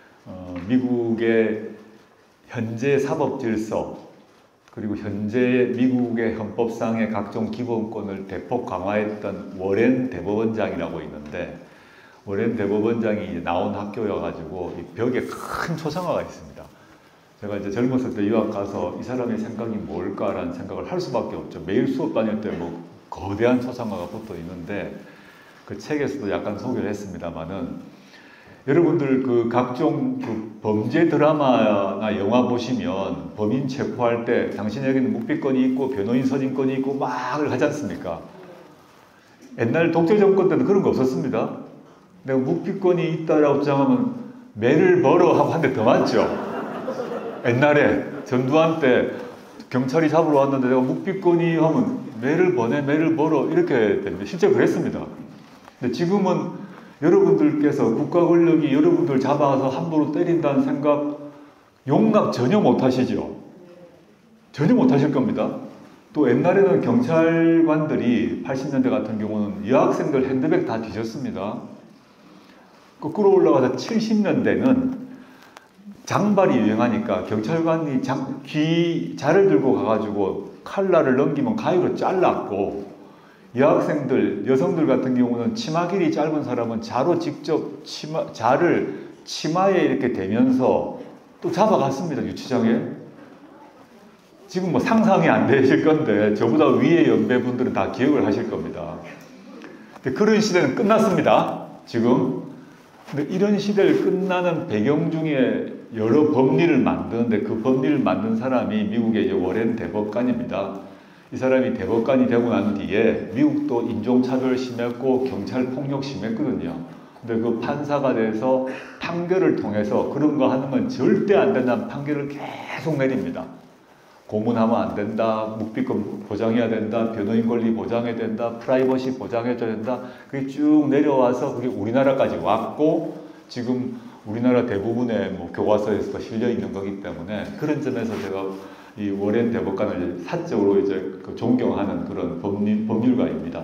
미국의 현재 사법 질서 그리고 현재 미국의 헌법상의 각종 기본권을 대폭 강화했던 워렌 대법원장이라고 있는데 워렌 대법원장이 나온 학교여가지고 이 벽에 큰 초상화가 있습니다. 제가 이제 젊었을 때 유학 가서 이 사람의 생각이 뭘까라는 생각을 할 수밖에 없죠. 매일 수업 다닐 때 뭐 거대한 초상화가 붙어 있는데 그 책에서도 약간 소개를 했습니다만은 여러분들 각종 범죄 드라마나 영화 보시면 범인 체포할 때 당신에게는 묵비권이 있고 변호인 선임권이 있고 막 하지 않습니까? 옛날 독재 정권 때는 그런 거 없었습니다. 내가 묵비권이 있다라고 주장하면 매를 벌어 하고 한 대 더 맞죠. 옛날에 전두환 때 경찰이 잡으러 왔는데 내가 묵비권이 하면 매를 벌어 이렇게 됩니다. 실제 그랬습니다. 근데 지금은 여러분들께서 국가 권력이 여러분들 잡아서 함부로 때린다는 생각 용납 전혀 못 하시죠. 전혀 못 하실 겁니다. 또 옛날에는 경찰관들이 80년대 같은 경우는 여학생들 핸드백 다 뒤졌습니다. 거꾸로 올라가서 70년대는 장발이 유행하니까 경찰관이 자를 들고 가가지고 칼날을 넘기면 가위로 잘랐고 여학생들, 여성들 같은 경우는 치마 길이 짧은 사람은 자로 직접 자를 치마에 이렇게 대면서 또 잡아갔습니다. 유치장에. 지금 뭐 상상이 안 되실 건데 저보다 위의 연배분들은 다 기억을 하실 겁니다. 근데 그런 시대는 끝났습니다. 지금. 근데 이런 시대를 끝나는 배경 중에 여러 법리를 만드는데 그 법리를 만든 사람이 미국의 이제 워렌 대법관입니다. 이 사람이 대법관이 되고 난 뒤에 미국도 인종차별 심했고 경찰폭력 심했거든요. 근데 그 판사가 돼서 판결을 통해서 그런 거 하는 건 절대 안 된다는 판결을 계속 내립니다. 고문하면 안 된다, 묵비권 보장해야 된다, 변호인 권리 보장해야 된다, 프라이버시 보장해줘야 된다. 그게 쭉 내려와서 그게 우리나라까지 왔고 지금 우리나라 대부분의 교과서에서도 실려 있는 거기 때문에 그런 점에서 제가 이 워렌 대법관을 사적으로 이제 존경하는 그런 법률가입니다.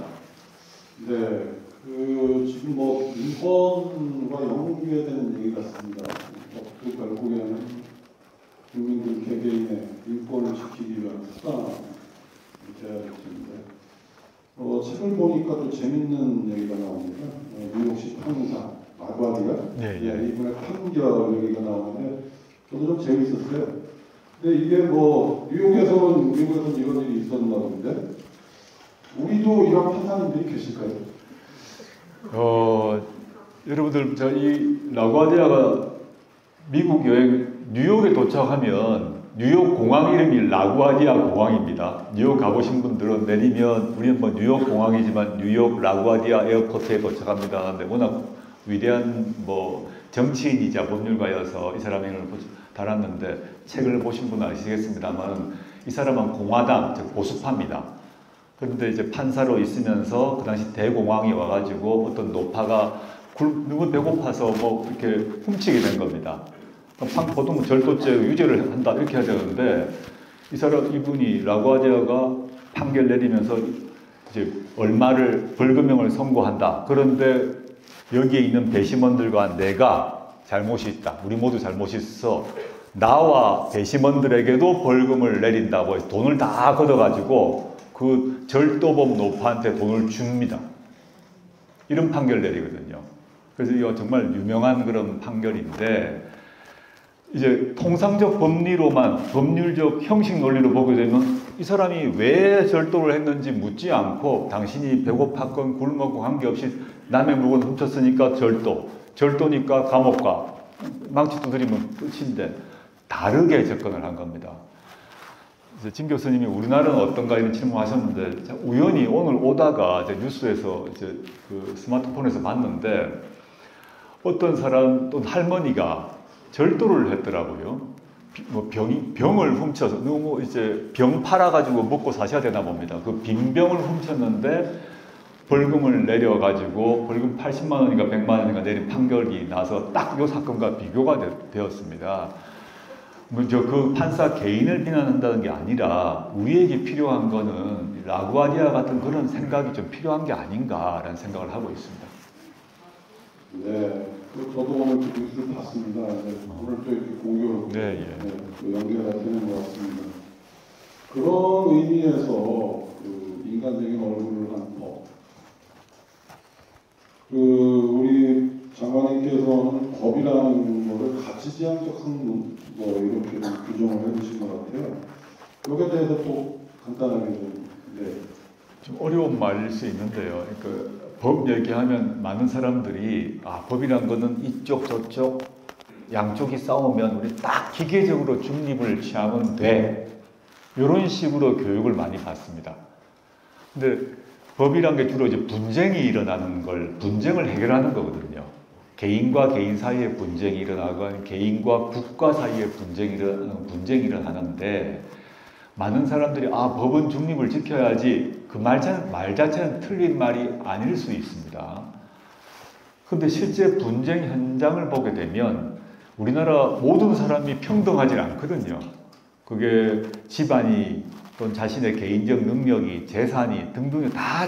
네, 지금 인권과 연계된 얘기 같습니다. 결국에는 국민들 개개인의 인권을 지키기 위한 수단이 돼야 될 텐데, 책을 보니까 또 재밌는 얘기가 나옵니다. 뉴욕시 판사 아과디가 이분의 판결 얘기가 나오는데 저도 좀 재밌었어요. 근데 이게 미국에서는 이런 일이 있었나 본데 우리도 이런 판사님들이 계실까요? 여러분들 이 라구아디아가 미국 여행 뉴욕에 도착하면 뉴욕 공항 이름이 라구아디아 공항입니다. 뉴욕 가보신 분들은 내리면 우리는 뉴욕 공항이지만 뉴욕 라구아디아 에어포트에 도착합니다. 근데 워낙 위대한 정치인이자 법률가여서 이 사람의 이름을 달았는데 책을 보신 분은 아시겠습니다만 이 사람은 공화당, 즉 보수파입니다. 그런데 이제 판사로 있으면서 그 당시 대공황이 와가지고 어떤 노파가 누구 배고파서 이렇게 훔치게 된 겁니다. 보통 절도죄 유죄를 한다 이렇게 해야 되는데 이분이 라구아디아가 판결 내리면서 이제 얼마를 벌금형을 선고한다. 그런데 여기에 있는 배심원들과 내가 잘못이 있다. 우리 모두 잘못이 있어. 나와 배심원들에게도 벌금을 내린다고 해서 돈을 다 걷어가지고 그 절도범 노파한테 돈을 줍니다. 이런 판결 내리거든요. 그래서 이거 정말 유명한 그런 판결인데 이제 통상적 법리로만 법률적 형식 논리로 보게 되면 이 사람이 왜 절도를 했는지 묻지 않고 당신이 배고팠건 굶었건 관계없이 남의 물건 훔쳤으니까 절도니까 감옥 가 망치 두드리면 끝인데 다르게 접근을 한 겁니다. 이제 진 교수님이 우리나라는 어떤가 이런 질문하셨는데 우연히 오늘 오다가 이제 뉴스에서 이제 그 스마트폰에서 봤는데 어떤 사람 또 할머니가 절도를 했더라고요. 병을 훔쳐서 너무 이제 병 팔아가지고 먹고 사셔야 되나 봅니다. 그 빈병을 훔쳤는데 벌금을 내려가지고 벌금 80만 원인가 100만 원인가 내린 판결이 나서 딱 이 사건과 비교가 되었습니다. 그 판사 개인을 비난한다는 게 아니라 우리에게 필요한 거는 라구아디아 같은 그런 생각이 좀 필요한 게 아닌가라는 생각을 하고 있습니다. 네, 저도 오늘 그 뉴스를 봤습니다. 네, 오늘 또 이렇게 공교롭게 또 연결이 되는 것 같습니다. 그런 의미에서 그 인간적인 얼굴을 한 법. 우리 장관님께서는 법이라는 것을 가치지향적 학문 뭐 이렇게 좀 규정을 해주신 것 같아요. 여기에 대해서 또 간단하게 좀 어려운 말일 수 있는데요. 그러니까 법 얘기하면 많은 사람들이 법이란 거는 이쪽 저쪽 양쪽이 싸우면 우리 딱 기계적으로 중립을 취하면 돼. 이런 식으로 교육을 많이 받습니다. 근데 법이란 게 주로 이제 분쟁이 일어나는 분쟁을 해결하는 거거든요. 개인과 개인 사이에 분쟁이 일어나고 개인과 국가 사이에 분쟁이 일어나는데 많은 사람들이 법은 중립을 지켜야지 그 말 자체는 틀린 말이 아닐 수 있습니다. 그런데 실제 분쟁 현장을 보게 되면 우리나라 모든 사람이 평등하지 않거든요. 그게 집안이 또는 자신의 개인적 능력이 재산이 등등이 다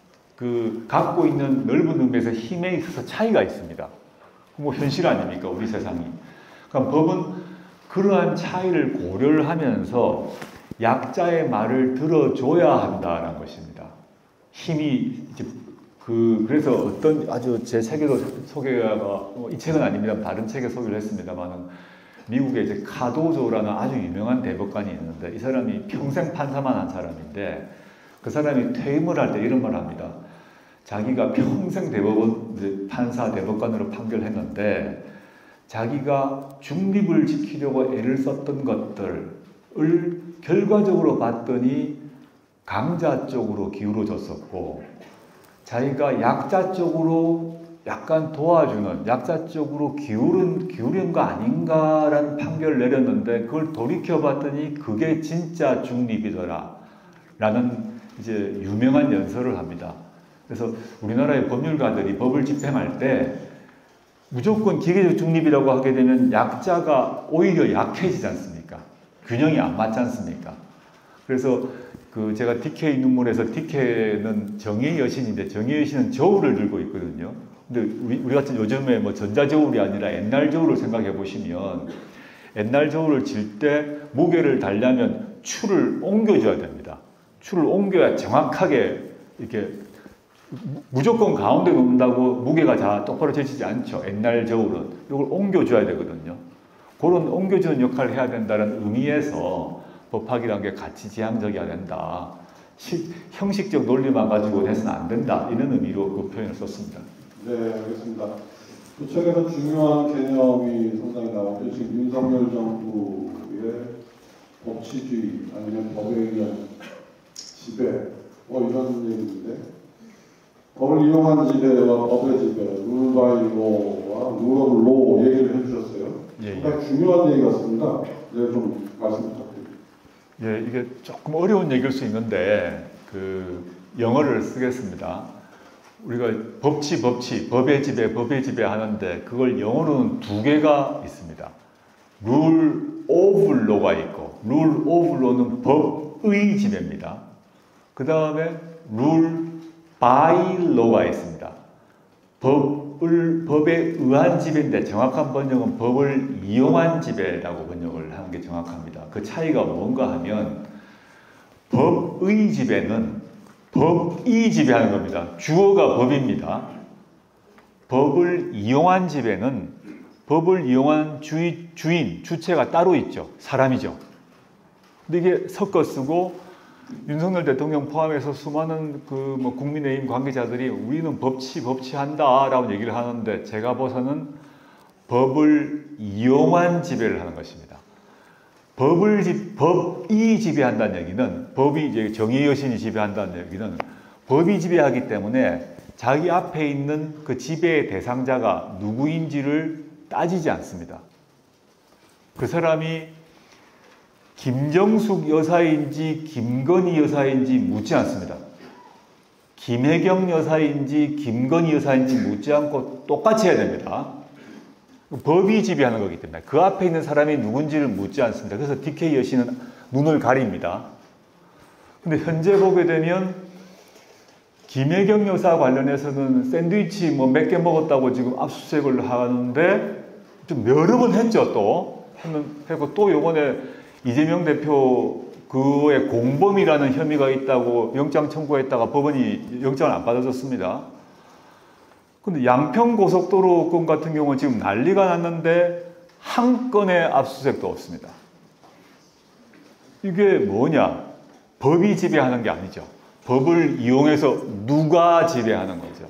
갖고 있는 넓은 의미에서 힘에 있어서 차이가 있습니다. 뭐 현실 아닙니까 우리 세상이. 그러니까 법은 그러한 차이를 고려를 하면서 약자의 말을 들어줘야 한다는 것입니다. 힘이 이제 그래서 아주 제 책에도 소개가 이 책은 아닙니다. 다른 책에 소개를 했습니다만은 미국에 이제 카도조라는 아주 유명한 대법관이 있는데 이 사람이 평생 판사만 한 사람인데 그 사람이 퇴임을 할 때 이런 말을 합니다. 자기가 평생 판사 대법관으로 판결했는데 자기가 중립을 지키려고 애를 썼던 것들을 결과적으로 봤더니 강자 쪽으로 기울어졌었고 자기가 약자 쪽으로 약간 도와주는 약자 쪽으로 기울인 거 아닌가라는 판결을 내렸는데 그걸 돌이켜봤더니 그게 진짜 중립이더라 라는 이제 유명한 연설을 합니다. 그래서 우리나라의 법률가들이 법을 집행할 때 무조건 기계적 중립이라고 하게 되면 약자가 오히려 약해지지 않습니까? 균형이 안 맞지 않습니까? 그래서 제가 DK 눈물에서 DK는 정의의 여신인데 정의의 여신은 저울을 들고 있거든요. 근데 우리 같은 요즘에 뭐 전자저울이 아니라 옛날 저울을 생각해 보시면 옛날 저울을 질 때 무게를 달려면 추를 옮겨줘야 됩니다. 추를 옮겨야 정확하게 이렇게 무조건 가운데 놓는다고 무게가 똑바로 재지지 않죠. 옛날 저울은 이걸 옮겨줘야 되거든요. 그런 옮겨주는 역할을 해야 된다는 의미에서 법학이라는 게 가치지향적이어야 된다. 형식적 논리만 가지고 해서는 안 된다. 이런 의미로 그 표현을 썼습니다. 네, 알겠습니다. 그 책에서 중요한 개념이 상당히 나오죠. 지금 윤석열 정부의 법치주의 아니면 법에 의한 지배 이런 얘기인데 법을 이용한 지배와 법의 지배, 룰 바이 로와 룰 오브 로 얘기를 해주셨어요. 상당히 중요한 얘기 같습니다. 네, 좀 말씀 부탁드립니다. 예, 이게 조금 어려운 얘기일 수 있는데 영어를 쓰겠습니다. 우리가 법의 지배 하는데 그걸 영어로는 두 개가 있습니다. 룰 오브 로가 있고, 룰 오브 로는 법의 지배입니다. 그 다음에 룰 바이 로가 있습니다. 법에 의한 지배인데 정확한 번역은 법을 이용한 지배라고 번역을 하는 게 정확합니다. 그 차이가 뭔가 하면 법의 지배는 법이 지배하는 겁니다. 주어가 법입니다. 법을 이용한 지배는 법을 이용한 주인, 주체가 따로 있죠. 사람이죠. 근데 이게 섞어 쓰고 윤석열 대통령 포함해서 수많은 국민의힘 관계자들이 우리는 법치한다라고 얘기를 하는데 제가 봐서는 법을 이용한 지배를 하는 것입니다. 법이 지배한다는 얘기는 법이 이제 정의의 여신이 지배한다는 얘기는 법이 지배하기 때문에 자기 앞에 있는 그 지배의 대상자가 누구인지를 따지지 않습니다. 그 사람이 김정숙 여사인지 김건희 여사인지 묻지 않습니다. 김혜경 여사인지 김건희 여사인지 묻지 않고 똑같이 해야 됩니다. 법이 지배하는 거기 때문에 그 앞에 있는 사람이 누군지를 묻지 않습니다. 그래서 DK 여신은 눈을 가립니다. 근데 현재 보게 되면 김혜경 여사 관련해서는 샌드위치 몇 개 먹었다고 지금 압수수색을 하는데 좀 여러 번 했죠. 또 했고 또 요번에 이재명 대표 그의 공범이라는 혐의가 있다고 영장 청구했다가 법원이 영장을 안 받아줬습니다. 근데 양평고속도로 건 같은 경우는 지금 난리가 났는데 한 건의 압수수색도 없습니다. 이게 뭐냐? 법이 지배하는 게 아니죠. 법을 이용해서 누가 지배하는 거죠.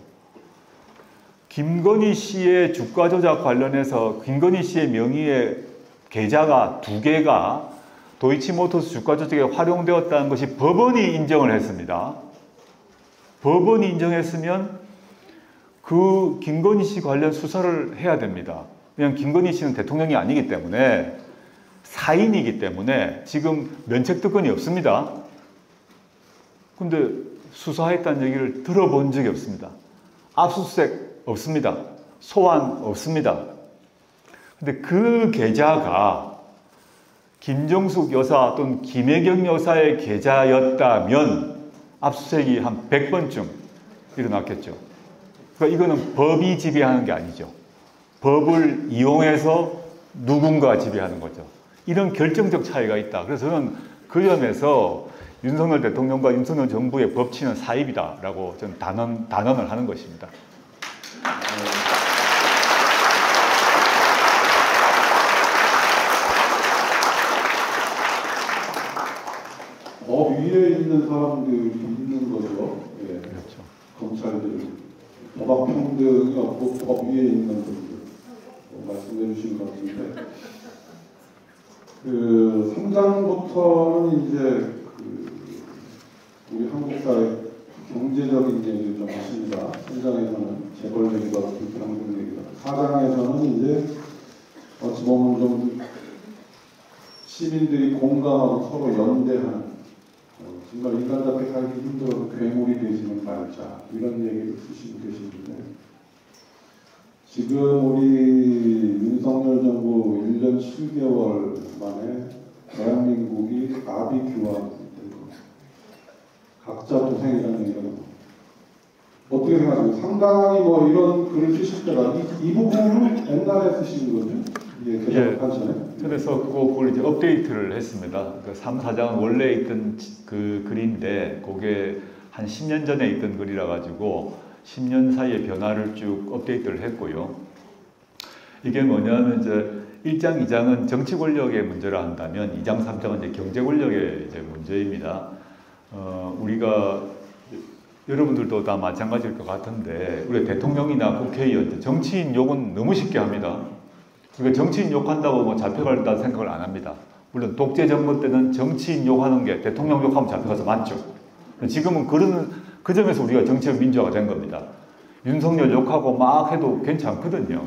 김건희 씨의 주가 조작 관련해서 김건희 씨의 명의의 계좌가 2개가 도이치모터스 주가 조작에 활용되었다는 것이 법원이 인정을 했습니다. 법원이 인정했으면 그 김건희 씨 관련 수사를 해야 됩니다. 그냥 김건희 씨는 대통령이 아니기 때문에 사인이기 때문에 지금 면책특권이 없습니다. 근데 수사했다는 얘기를 들어본 적이 없습니다. 압수수색 없습니다. 소환 없습니다. 근데 그 계좌가 김정숙 여사 또는 김혜경 여사의 계좌였다면 압수수색이 한 100번쯤 일어났겠죠. 그러니까 이거는 법이 지배하는 게 아니죠. 법을 이용해서 누군가 지배하는 거죠. 이런 결정적 차이가 있다. 그래서 저는 그 점에서 윤석열 대통령과 윤석열 정부의 법치는 사입이다라고 저는 단언을 하는 것입니다. 법 위에 있는 사람들이 있는 거죠. 예. 그렇죠. 검찰들 법학 평등이 없고 법 위에 있는 분들 말씀해 주신 것 같은데 그 3장부터는 이제 우리 한국 사회 경제적인 얘기를 좀 하십니다. 3장에서는 재벌 얘기도 하고 불평등 얘기도 하고 4장에서는 이제 어찌 보면 좀 시민들이 공감하고 서로 연대하는 정말 인간답게 살기 힘들어서 괴물이 되지는 말자 이런 얘기를 쓰시고 계시는데 지금 우리 윤석열 정부 1년 7개월 만에 대한민국이 바비큐화 각자 도생이라는 얘기가 어떻게 생각하세요? 상당히 뭐 이런 글을 쓰실 때가 이 부분을 옛날에 쓰신 거죠? 예, 그래서 그걸 이제 업데이트를 했습니다. 그 3, 4장은 원래 있던 그 글인데 그게 한 10년 전에 있던 글이라 가지고 10년 사이에 변화를 쭉 업데이트를 했고요. 이게 뭐냐면 이제 1장, 2장은 정치 권력의 문제라 한다면 2장, 3장은 이제 경제 권력의 이제 문제입니다. 우리가 여러분들도 다 마찬가지일 것 같은데 우리 대통령이나 국회의원, 정치인 욕은 너무 쉽게 합니다. 그러니까 정치인 욕한다고 뭐 잡혀갈다 생각을 안 합니다. 물론 독재 정권 때는 정치인 욕하는 게 대통령 욕하면 잡혀가서 맞죠. 지금은 그 점에서 우리가 정치적 민주화가 된 겁니다. 윤석열 욕하고 막 해도 괜찮거든요.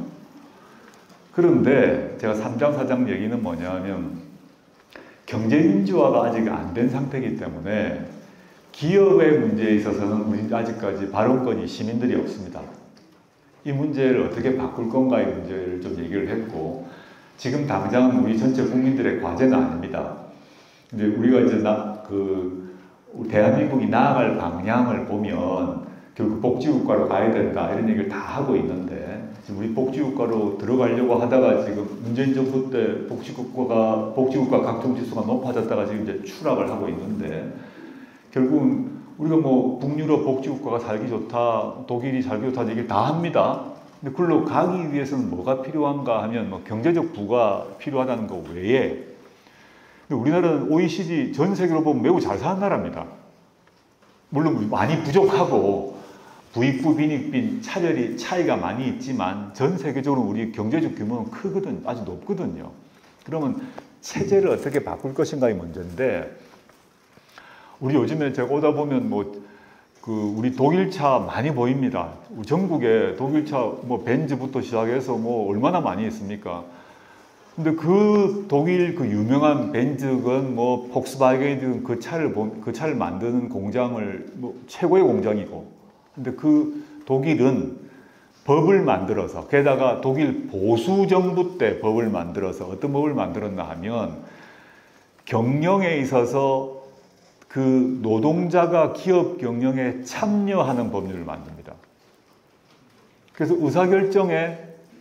그런데 제가 3장, 4장 얘기는 뭐냐면 경제 민주화가 아직 안 된 상태이기 때문에 기업의 문제에 있어서는 우리 아직까지 발언권이 시민들이 없습니다. 이 문제를 어떻게 바꿀 건가의 문제를 좀 얘기를 했고 지금 당장 우리 전체 국민들의 과제는 아닙니다. 근데 우리가 이제 대한민국이 나아갈 방향을 보면 결국 복지국가로 가야 된다 이런 얘기를 다 하고 있는데 지금 우리 복지국가로 들어가려고 하다가 지금 문재인 정부 때 복지국가 각종 지수가 높아졌다가 지금 이제 추락을 하고 있는데 결국은 우리가 뭐 북유럽 복지국가가 살기 좋다, 독일이 살기 좋다 얘기를 다 합니다. 근데 그걸로 가기 위해서는 뭐가 필요한가 하면 뭐 경제적 부가 필요하다는 거 외에 우리나라는 OECD 전 세계로 보면 매우 잘 사는 나라입니다. 물론 많이 부족하고 부익부 빈익빈 차이가 많이 있지만 전 세계적으로 우리 경제적 규모는 크거든, 아주 높거든요. 그러면 체제를 어떻게 바꿀 것인가의 문제인데 우리 요즘에 제가 오다 보면 우리 독일차 많이 보입니다. 전국에 독일차 벤츠부터 시작해서 얼마나 많이 있습니까? 근데 그 독일 그 유명한 벤츠건 폭스바겐이든 그 차를 만드는 공장을 최고의 공장이고, 근데 그 독일은 법을 만들어서, 게다가 독일 보수 정부 때 법을 만들어서 어떤 법을 만들었나 하면 경영에 있어서 그 노동자가 기업 경영에 참여하는 법률을 만듭니다. 그래서 의사결정에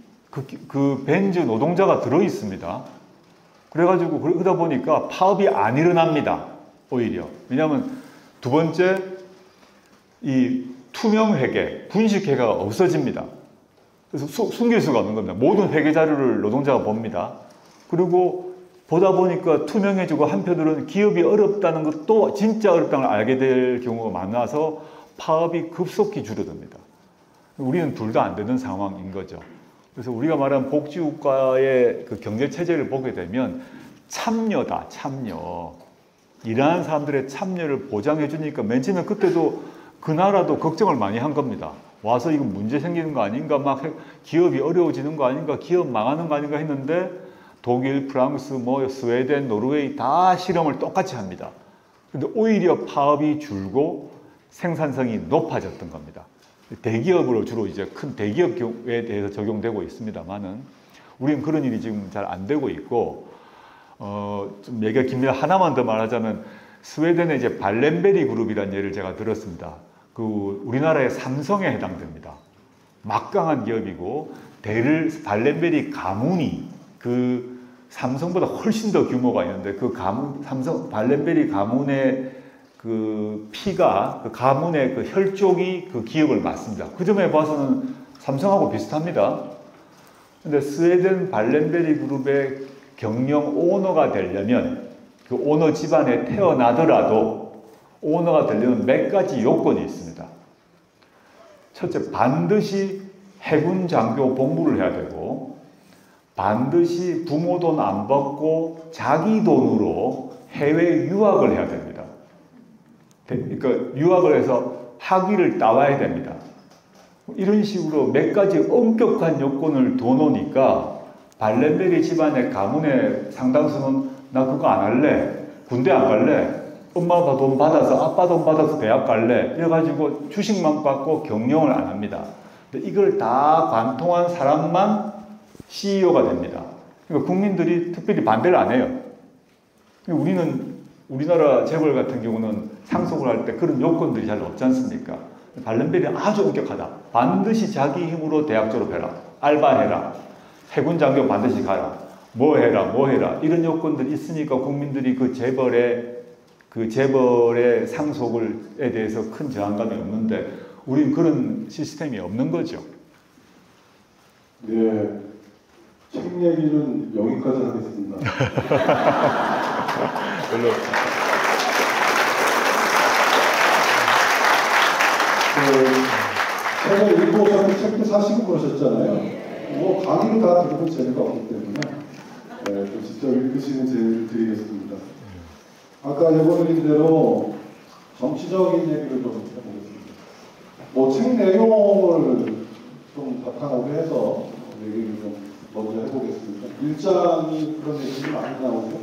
그 벤츠 노동자가 들어있습니다. 그래가지고 그러다 보니까 파업이 안 일어납니다. 오히려. 왜냐하면 두 번째, 이 투명회계, 분식회계가 없어집니다. 그래서 숨길 수가 없는 겁니다. 모든 회계 자료를 노동자가 봅니다. 그리고 보다 보니까 투명해지고 한편으로는 기업이 어렵다는 것도 진짜 어렵다는 걸 알게 될 경우가 많아서 파업이 급속히 줄어듭니다. 우리는 둘 다 안 되는 상황인 거죠. 그래서 우리가 말하는 복지국가의 그 경제체제를 보게 되면 참여다, 참여. 일하는 사람들의 참여를 보장해 주니까 맨 처음에 그때도 그 나라도 걱정을 많이 한 겁니다. 와서 이거 문제 생기는 거 아닌가, 막 기업이 어려워지는 거 아닌가, 기업 망하는 거 아닌가 했는데 독일, 프랑스, 스웨덴, 노르웨이 다 실험을 똑같이 합니다. 근데 오히려 파업이 줄고 생산성이 높아졌던 겁니다. 대기업으로 주로 이제 큰 대기업에 대해서 적용되고 있습니다만은 우리는 그런 일이 지금 잘 안 되고 있고, 좀 얘기가 깁니다. 하나만 더 말하자면 스웨덴의 이제 발렌베리 그룹이라는 예를 제가 들었습니다. 그 우리나라의 삼성에 해당됩니다. 막강한 기업이고 발렌베리 가문이 그 삼성보다 훨씬 더 규모가 있는데 그 발렌베리 가문의 그 피가 그 가문의 그 혈족이 그 기업을 맡습니다. 그 점에 봐서는 삼성하고 비슷합니다. 근데 스웨덴 발렌베리 그룹의 경영 오너가 되려면 그 오너 집안에 태어나더라도 오너가 되려면 몇 가지 요건이 있습니다. 첫째, 반드시 해군 장교 복무를 해야 되고, 반드시 부모 돈 안 받고 자기 돈으로 해외 유학을 해야 됩니다. 그러니까 유학을 해서 학위를 따와야 됩니다. 이런 식으로 몇 가지 엄격한 요건을 둬놓으니까 발렌베리 집안의 가문의 상당수는 나 그거 안 할래, 군대 안 갈래, 엄마 아빠 돈 받아서 아빠 돈 받아서 대학 갈래 이래가지고 주식만 받고 경영을 안 합니다. 근데 이걸 다 관통한 사람만 CEO가 됩니다. 그러니까 국민들이 특별히 반대를 안 해요. 우리나라 재벌 같은 경우는 상속을 할 때 그런 요건들이 잘 없지 않습니까? 발렌베리는 아주 엄격하다. 반드시 자기 힘으로 대학 졸업해라, 알바해라, 해군 장교 반드시 가라, 뭐 해라 이런 요건들이 있으니까 국민들이 그 재벌의 상속에 대해서 큰 저항감이 없는데 우리는 그런 시스템이 없는 거죠. 네, 책 얘기는 여기까지 하겠습니다. 별로. 책을 읽고 오셨고 책도 사시고 그러셨잖아요. 강의로 다 들어도 재미가 없기 때문에 좀 직접 읽으시는 재미를 드리겠습니다. 아까 예고드린 대로 정치적인 얘기를 좀 해보겠습니다. 책 내용을 좀 바탕으로 해서 얘기를 좀 먼저 해보겠습니다. 일장이 그런 얘기들이 많이 나오고,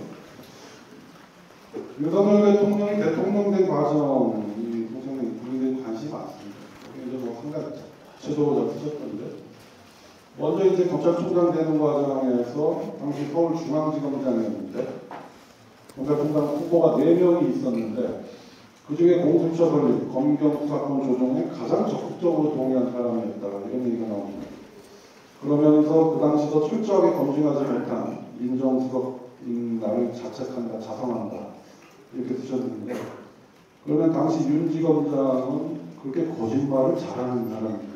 윤석열 대통령이 대통령된 과정이 굉장히 국민들이 관심이 많습니다. 이제 한 가지 지도부가 쓰셨던데, 먼저 이제 검찰총장 되는 과정에서 당시 서울중앙지검장이었는데 검찰총장 후보가 4명이 있었는데 그중에 공수처 건립, 검경 수사권 조정에 가장 적극적으로 동의한 사람이었다 이런 얘기가 나옵니다. 그러면서 그 당시도 철저하게 검증하지 못한 민정수석인 나를 자책한다, 자성한다 이렇게 쓰셨는데 그러면 당시 윤지검장은 그렇게 거짓말을 잘하는 사람입니까?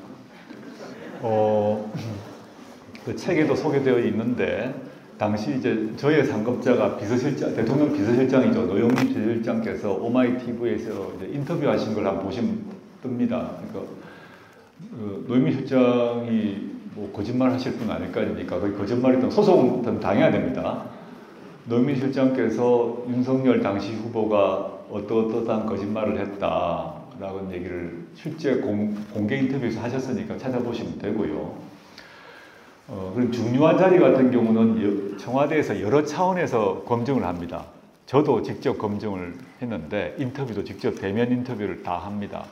그 책에도 소개되어 있는데 당시 이제 저의 상급자가 비서실장, 대통령 비서실장이죠. 노영민 비서실장께서 오마이TV에서 이제 인터뷰하신 걸 한번 보시면 뜹니다. 그러니까 노영민 실장이 뭐 거짓말 하실 분 아닐 거 아닙니까? 그 거짓말이든 소송은 당해야 됩니다. 노영민 실장께서 윤석열 당시 후보가 어떠한 거짓말을 했다라는 얘기를 실제 공개 인터뷰에서 하셨으니까 찾아보시면 되고요. 그런 중요한 자리 같은 경우는 청와대에서 여러 차원에서 검증을 합니다. 저도 직접 검증을 했는데 인터뷰도 직접 대면 인터뷰를 다 합니다.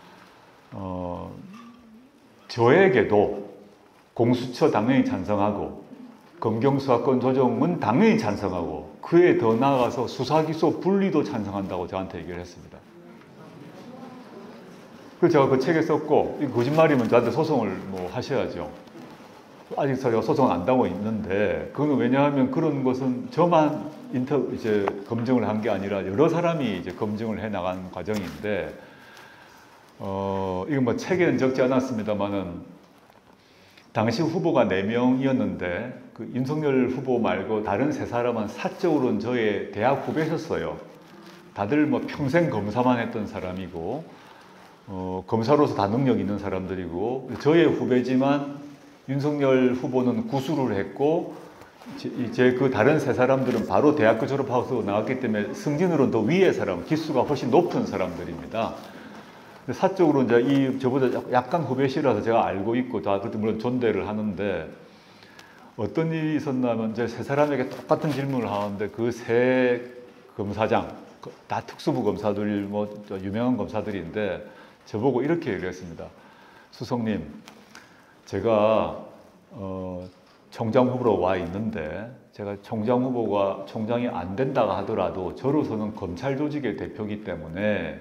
저에게도 공수처 당연히 찬성하고 검경수사권 조정은 당연히 찬성하고 그에 더 나아가서 수사기소 분리도 찬성한다고 저한테 얘기를 했습니다. 그래서 제가 그 책에 썼고 이 거짓말이면 저한테 소송을 뭐 하셔야죠. 아직 제가 소송을 안 당하고 있는데 그건 왜냐하면 그런 것은 저만 이제 검증을 한 게 아니라 여러 사람이 이제 검증을 해 나간 과정인데 이건 뭐 책에는 적지 않았습니다만은 당시 후보가 4명이었는데 그 윤석열 후보 말고 다른 3사람은 사적으로는 저의 대학 후배셨어요. 다들 뭐 평생 검사만 했던 사람이고 검사로서 다 능력 있는 사람들이고 저의 후배지만 윤석열 후보는 구수를 했고 이제 그 다른 3사람들은 바로 대학교 졸업하고 나왔기 때문에 승진으로는 더 위의 사람, 기수가 훨씬 높은 사람들입니다. 사적으로 이제 저보다 약간 후배시라서 제가 알고 있고 다 그때 물론 존대를 하는데 어떤 일이 있었냐면 이제 3사람에게 똑같은 질문을 하는데 그 3 검사장 다 특수부 검사들 뭐 유명한 검사들인데 저보고 이렇게 얘기를 했습니다. 수석님, 제가 총장 후보로 와 있는데 제가 총장 후보가 총장이 안 된다고 하더라도 저로서는 검찰 조직의 대표이기 때문에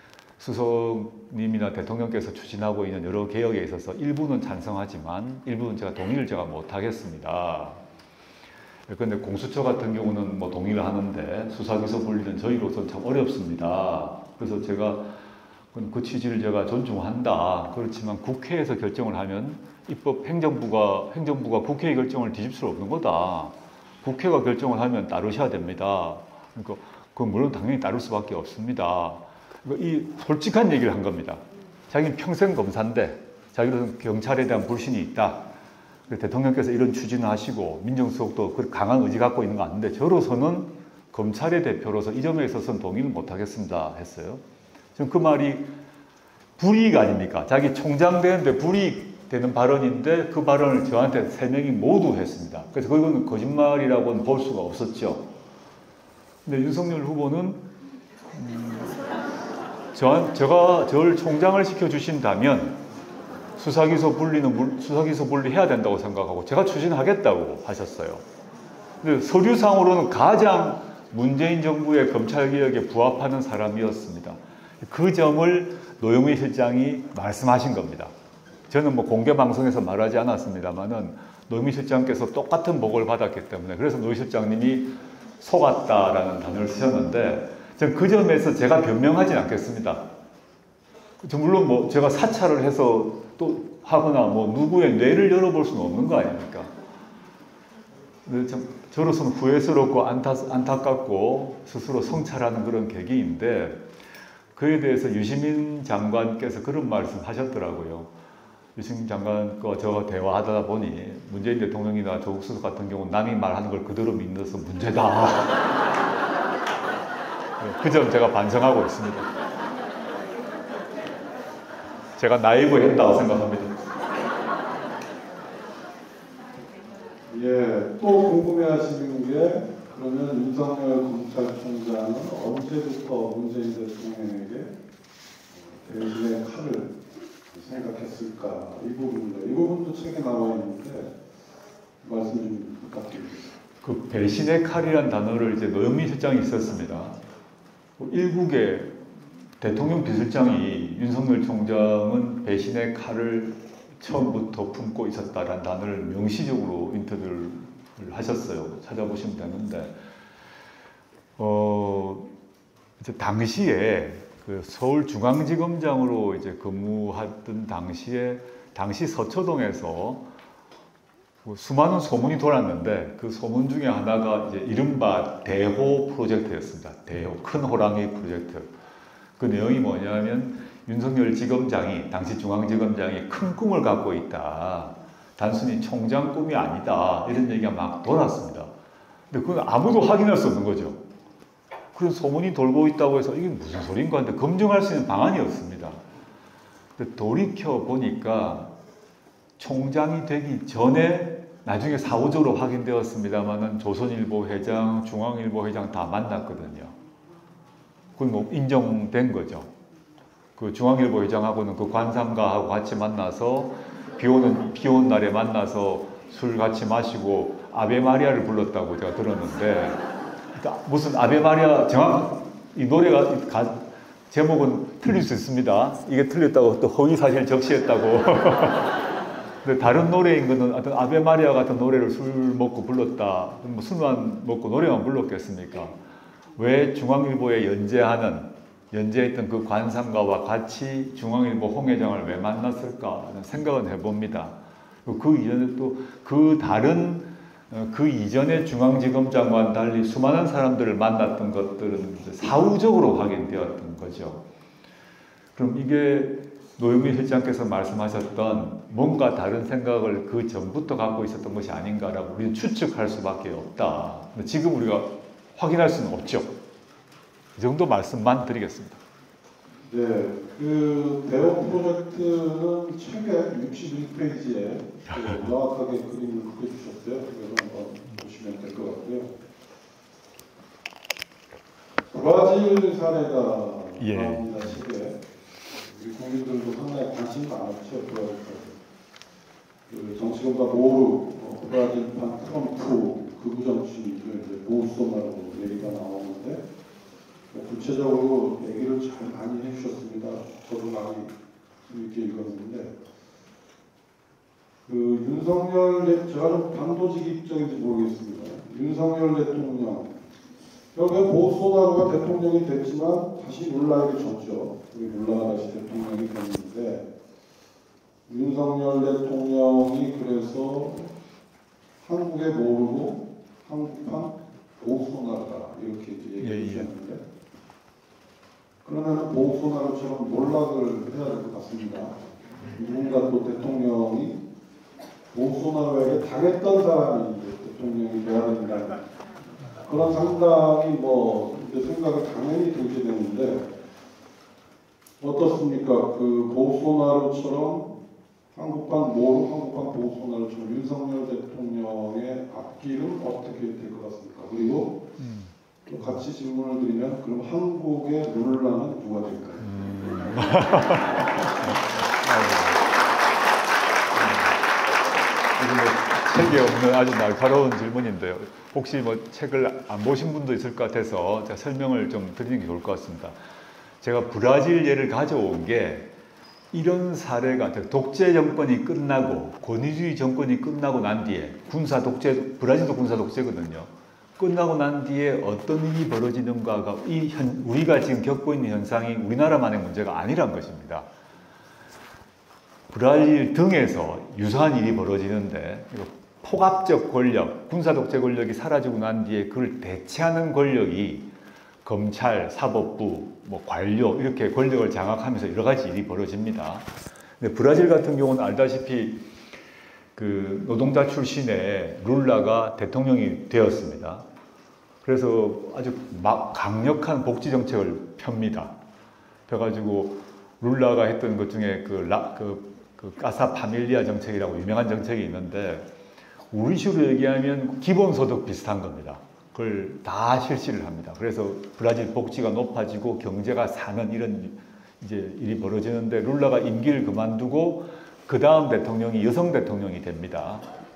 수석님이나 대통령께서 추진하고 있는 여러 개혁에 있어서 일부는 찬성하지만 일부는 제가 동의를 못하겠습니다. 그런데 공수처 같은 경우는 뭐 동의를 하는데 수사기소 분리는 저희로서는 참 어렵습니다. 그래서 제가 그 취지를 제가 존중한다. 그렇지만 국회에서 결정을 하면 행정부가 국회의 결정을 뒤집을 수 없는 거다. 국회가 결정을 하면 따르셔야 됩니다. 그러니까 그건 물론 당연히 따를 수밖에 없습니다. 이 솔직한 얘기를 한 겁니다. 자기는 평생 검사인데 자기는 경찰에 대한 불신이 있다. 대통령께서 이런 추진을 하시고 민정수석도 강한 의지 갖고 있는 거 아닌데 저로서는 검찰의 대표로서 이 점에 있어서는 동의를 못하겠습니다 했어요. 지금 그 말이 불이익 아닙니까? 자기 총장 되는데 불이익되는 발언인데 그 발언을 저한테 3명이 모두 했습니다. 그래서 그건 거짓말이라고는 볼 수가 없었죠. 근데 윤석열 후보는 제가 저를 총장을 시켜주신다면 수사기소 분리 해야 된다고 생각하고 제가 추진하겠다고 하셨어요. 근데 서류상으로는 가장 문재인 정부의 검찰개혁에 부합하는 사람이었습니다. 그 점을 노영민 실장이 말씀하신 겁니다. 저는 뭐 공개 방송에서 말하지 않았습니다만은 노영민 실장께서 똑같은 보고를 받았기 때문에 그래서 노 실장님이 속았다라는 단어를 쓰셨는데 저는 그 점에서 제가 변명하진 않겠습니다. 물론 뭐 제가 사찰을 해서 또 하거나 뭐 누구의 뇌를 열어볼 수는 없는 거 아닙니까? 저로서는 후회스럽고 안타깝고 스스로 성찰하는 그런 계기인데 그에 대해서 유시민 장관께서 그런 말씀 하셨더라고요. 유시민 장관과 저와 대화하다 보니 문재인 대통령이나 조국 수석 같은 경우는 남이 말하는 걸 그대로 믿어서 문제다. 그 점 제가 반성하고 있습니다. 제가 나이브했다고 생각합니다. 예, 또 궁금해하시는 게 그러면 윤석열 검찰총장은 언제부터 문재인 대통령에게 대신의 칼을 생각했을까 이 부분도 책에 나와 있는데 말씀 좀 부탁드립니다. 그 배신의 칼이라는 단어를 이제 노영민 실장이 썼습니다. 일국의 대통령 비서실장이 윤석열 총장은 배신의 칼을 처음부터 품고 있었다라는 단어를 명시적으로 인터뷰를 하셨어요. 찾아보시면 되는데, 이제 당시에 그 서울중앙지검장으로 이제 근무하던 당시 서초동에서 수많은 소문이 돌았는데 그 소문 중에 하나가 이제 이른바 대호 프로젝트였습니다. 대호, 큰 호랑이 프로젝트. 그 내용이 뭐냐면 윤석열 지검장이, 당시 중앙지검장이 큰 꿈을 갖고 있다. 단순히 총장 꿈이 아니다. 이런 얘기가 막 돌았습니다. 근데 그건 아무도 확인할 수 없는 거죠. 그런 소문이 돌고 있다고 해서 이게 무슨 소린가 하는데 검증할 수 있는 방안이 없습니다. 근데 돌이켜 보니까 총장이 되기 전에 나중에 사후적으로 확인되었습니다만은 조선일보 회장, 중앙일보 회장 다 만났거든요. 그건 뭐 인정된 거죠. 그 중앙일보 회장하고는 그 관상가하고 같이 만나서 비 오는 날에 만나서 술 같이 마시고 아베 마리아를 불렀다고 제가 들었는데, 무슨 아베 마리아 이 노래가 제목은 틀릴 수 있습니다. 이게 틀렸다고 또 허위 사실 적시했다고. 근데 다른 노래인 거는 어떤 아베 마리아 같은 노래를 술 먹고 불렀다. 뭐 술만 먹고 노래만 불렀겠습니까? 왜 중앙일보에 연재했던 그 관상가와 같이 중앙일보 홍 회장을 왜 만났을까 하는 생각은 해봅니다. 그 이전에 또 그 이전에 중앙지검장과는 달리 수많은 사람들을 만났던 것들은 사후적으로 확인되었던 거죠. 그럼 이게 노영민 실장께서 말씀하셨던 뭔가 다른 생각을 그 전부터 갖고 있었던 것이 아닌가라고 우리는 추측할 수밖에 없다. 지금 우리가 확인할 수는 없죠. 이 정도 말씀만 드리겠습니다. 네, 그 대호 프로젝트는 책에 61페이지에 명확하게 그림을 그려주셨어요. 그래서 한번 보시면 될 것 같고요. 브라질 사례가 나옵니다. 책에. 우리 국민들도 상당히 관심이 많았죠. 그 정치권과 모르, 브라질판 트럼프 극우 정치인들 보우소나로 얘기가 나오는데, 구체적으로 얘기를 잘 많이 해주셨습니다. 저도 많이 재밌게 읽었는데, 그 윤석열, 제가 좀 단도직입적인지 모르겠습니다. 윤석열 대통령, 결국에 보우소나로가 대통령이 됐지만 다시 룰라에게 졌죠. 우리 룰라가 다시 대통령이 됐는데, 윤석열 대통령이 그래서 한국에 모르고 한국판 보우소나로다 이렇게 얘기해 주셨는데, 그러면 보우소나로처럼 몰락을 해야 될 것 같습니다. 누군가 또 대통령이 보우소나로에게 당했던 사람이 대통령이 돼야 된다는 그런 상당히 이제 생각을 당연히 들게 되는데, 어떻습니까? 그 보우소나로처럼 한국판 보우소나로처럼 윤석열 대통령의 앞길은 어떻게 될 것 같습니까? 그리고 또 같이 질문을 드리면, 그럼 한국의 룰라는 누가 될까요? 책에 없는 아주 날카로운 질문인데요. 혹시 책을 안 보신 분도 있을 것 같아서 제가 설명을 좀 드리는 게 좋을 것 같습니다. 제가 브라질 예를 가져온 게, 이런 사례가 독재 정권이 끝나고 권위주의 정권이 끝나고 난 뒤에 브라질도 군사 독재거든요. 끝나고 난 뒤에 어떤 일이 벌어지는가가 우리가 지금 겪고 있는 현상이 우리나라만의 문제가 아니란 것입니다. 브라질 등에서 유사한 일이 벌어지는데, 폭압적 권력, 군사 독재 권력이 사라지고 난 뒤에 그걸 대체하는 권력이 검찰, 사법부, 관료 이렇게 권력을 장악하면서 여러 가지 일이 벌어집니다. 근데 브라질 같은 경우는 알다시피 그 노동자 출신의 룰라가 대통령이 되었습니다. 그래서 아주 강력한 복지 정책을 펴니다. 펴가지고 룰라가 했던 것 중에 그 까사 파밀리아 정책이라고 유명한 정책이 있는데, 우리식으로 얘기하면 기본소득 비슷한 겁니다. 그걸 다 실시를 합니다. 그래서 브라질 복지가 높아지고 경제가 사는 이런 이제 일이 벌어지는데, 룰라가 임기를 그만두고 그 다음 대통령이 여성 대통령이 됩니다.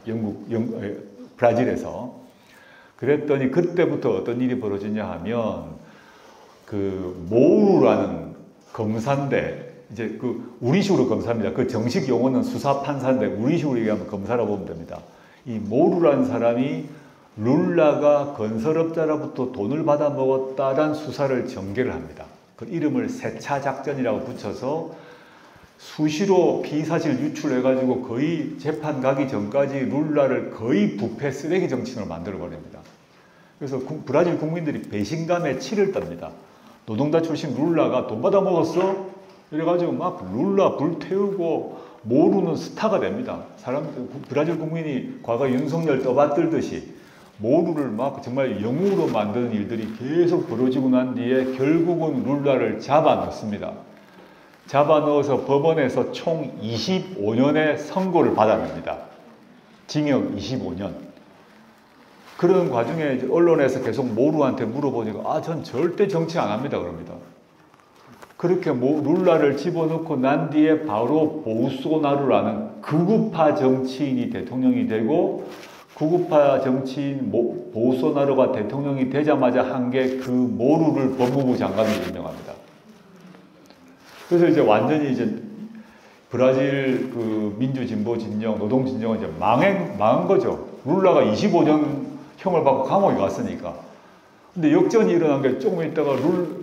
브라질에서. 그랬더니 그때부터 어떤 일이 벌어지냐 하면 그 모우루라는 검사인데 이제 그 우리식으로 검사입니다. 그 정식 용어는 수사 판사인데 우리식으로 얘기하면 검사라고 보면 됩니다. 이 모우루라는 사람이 룰라가 건설업자로부터 돈을 받아 먹었다라는 수사를 전개를 합니다. 그 이름을 세차 작전이라고 붙여서 수시로 피의사실 유출해가지고 거의 재판 가기 전까지 룰라를 거의 부패 쓰레기 정치인으로 만들어버립니다. 그래서 브라질 국민들이 배신감에 치를 떱니다. 노동자 출신 룰라가 돈 받아 먹었어? 이래가지고 막 룰라 불태우고 모루는 스타가 됩니다. 브라질 국민이 과거 윤석열 떠받들듯이 모루를 막 정말 영웅으로 만드는 일들이 계속 벌어지고 난 뒤에 결국은 룰라를 잡아넣습니다. 잡아넣어서 법원에서 총 25년의 선고를 받아냅니다. 징역 25년. 그런 과정에 언론에서 계속 모루한테 물어보니까 전 절대 정치 안 합니다 그럽니다. 그렇게 룰라를 집어넣고 난 뒤에 바로 보우소나루라는 극우파 정치인이 대통령이 되고 극우파 정치인 보우소나루가 대통령이 되자마자 한 게 그 모루를 법무부 장관으로 임명합니다. 그래서 이제 완전히 이제 브라질 그 민주 진보 진영, 노동 진영은 이제 망한 거죠. 룰라가 25년 형을 받고 감옥에 갔으니까. 근데 역전이 일어난 게 조금 있다가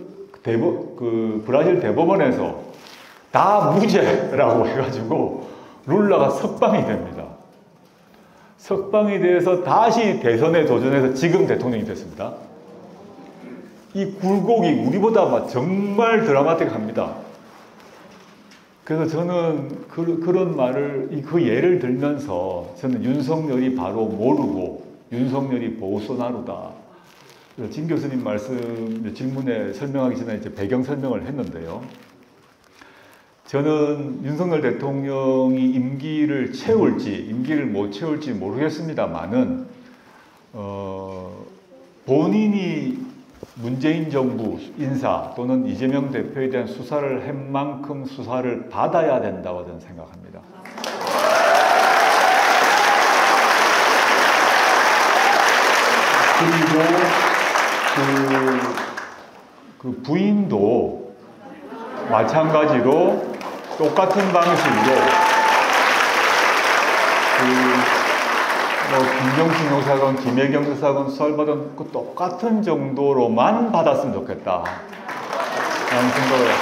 브라질 대법원에서 다 무죄라고 해가지고 룰라가 석방이 됩니다. 석방이 돼서 다시 대선에 도전해서 지금 대통령이 됐습니다. 이 굴곡이 우리보다 정말 드라마틱합니다. 그래서 저는 그런 말을, 그 예를 들면서 저는 윤석열이 바로 모르고 윤석열이 보우소나루다. 진 교수님 질문에 설명하기 전에 이제 배경 설명을 했는데요. 저는 윤석열 대통령이 임기를 채울지, 임기를 못 채울지 모르겠습니다만은, 본인이 문재인 정부 인사 또는 이재명 대표에 대한 수사를 한 만큼 수사를 받아야 된다고 저는 생각합니다. 그리고 그 부인도 마찬가지로 똑같은 방식으로 김경진 여사건, 김혜경 여사건 수사를 받은 그 똑같은 정도로만 받았으면 좋겠다 라는 생각을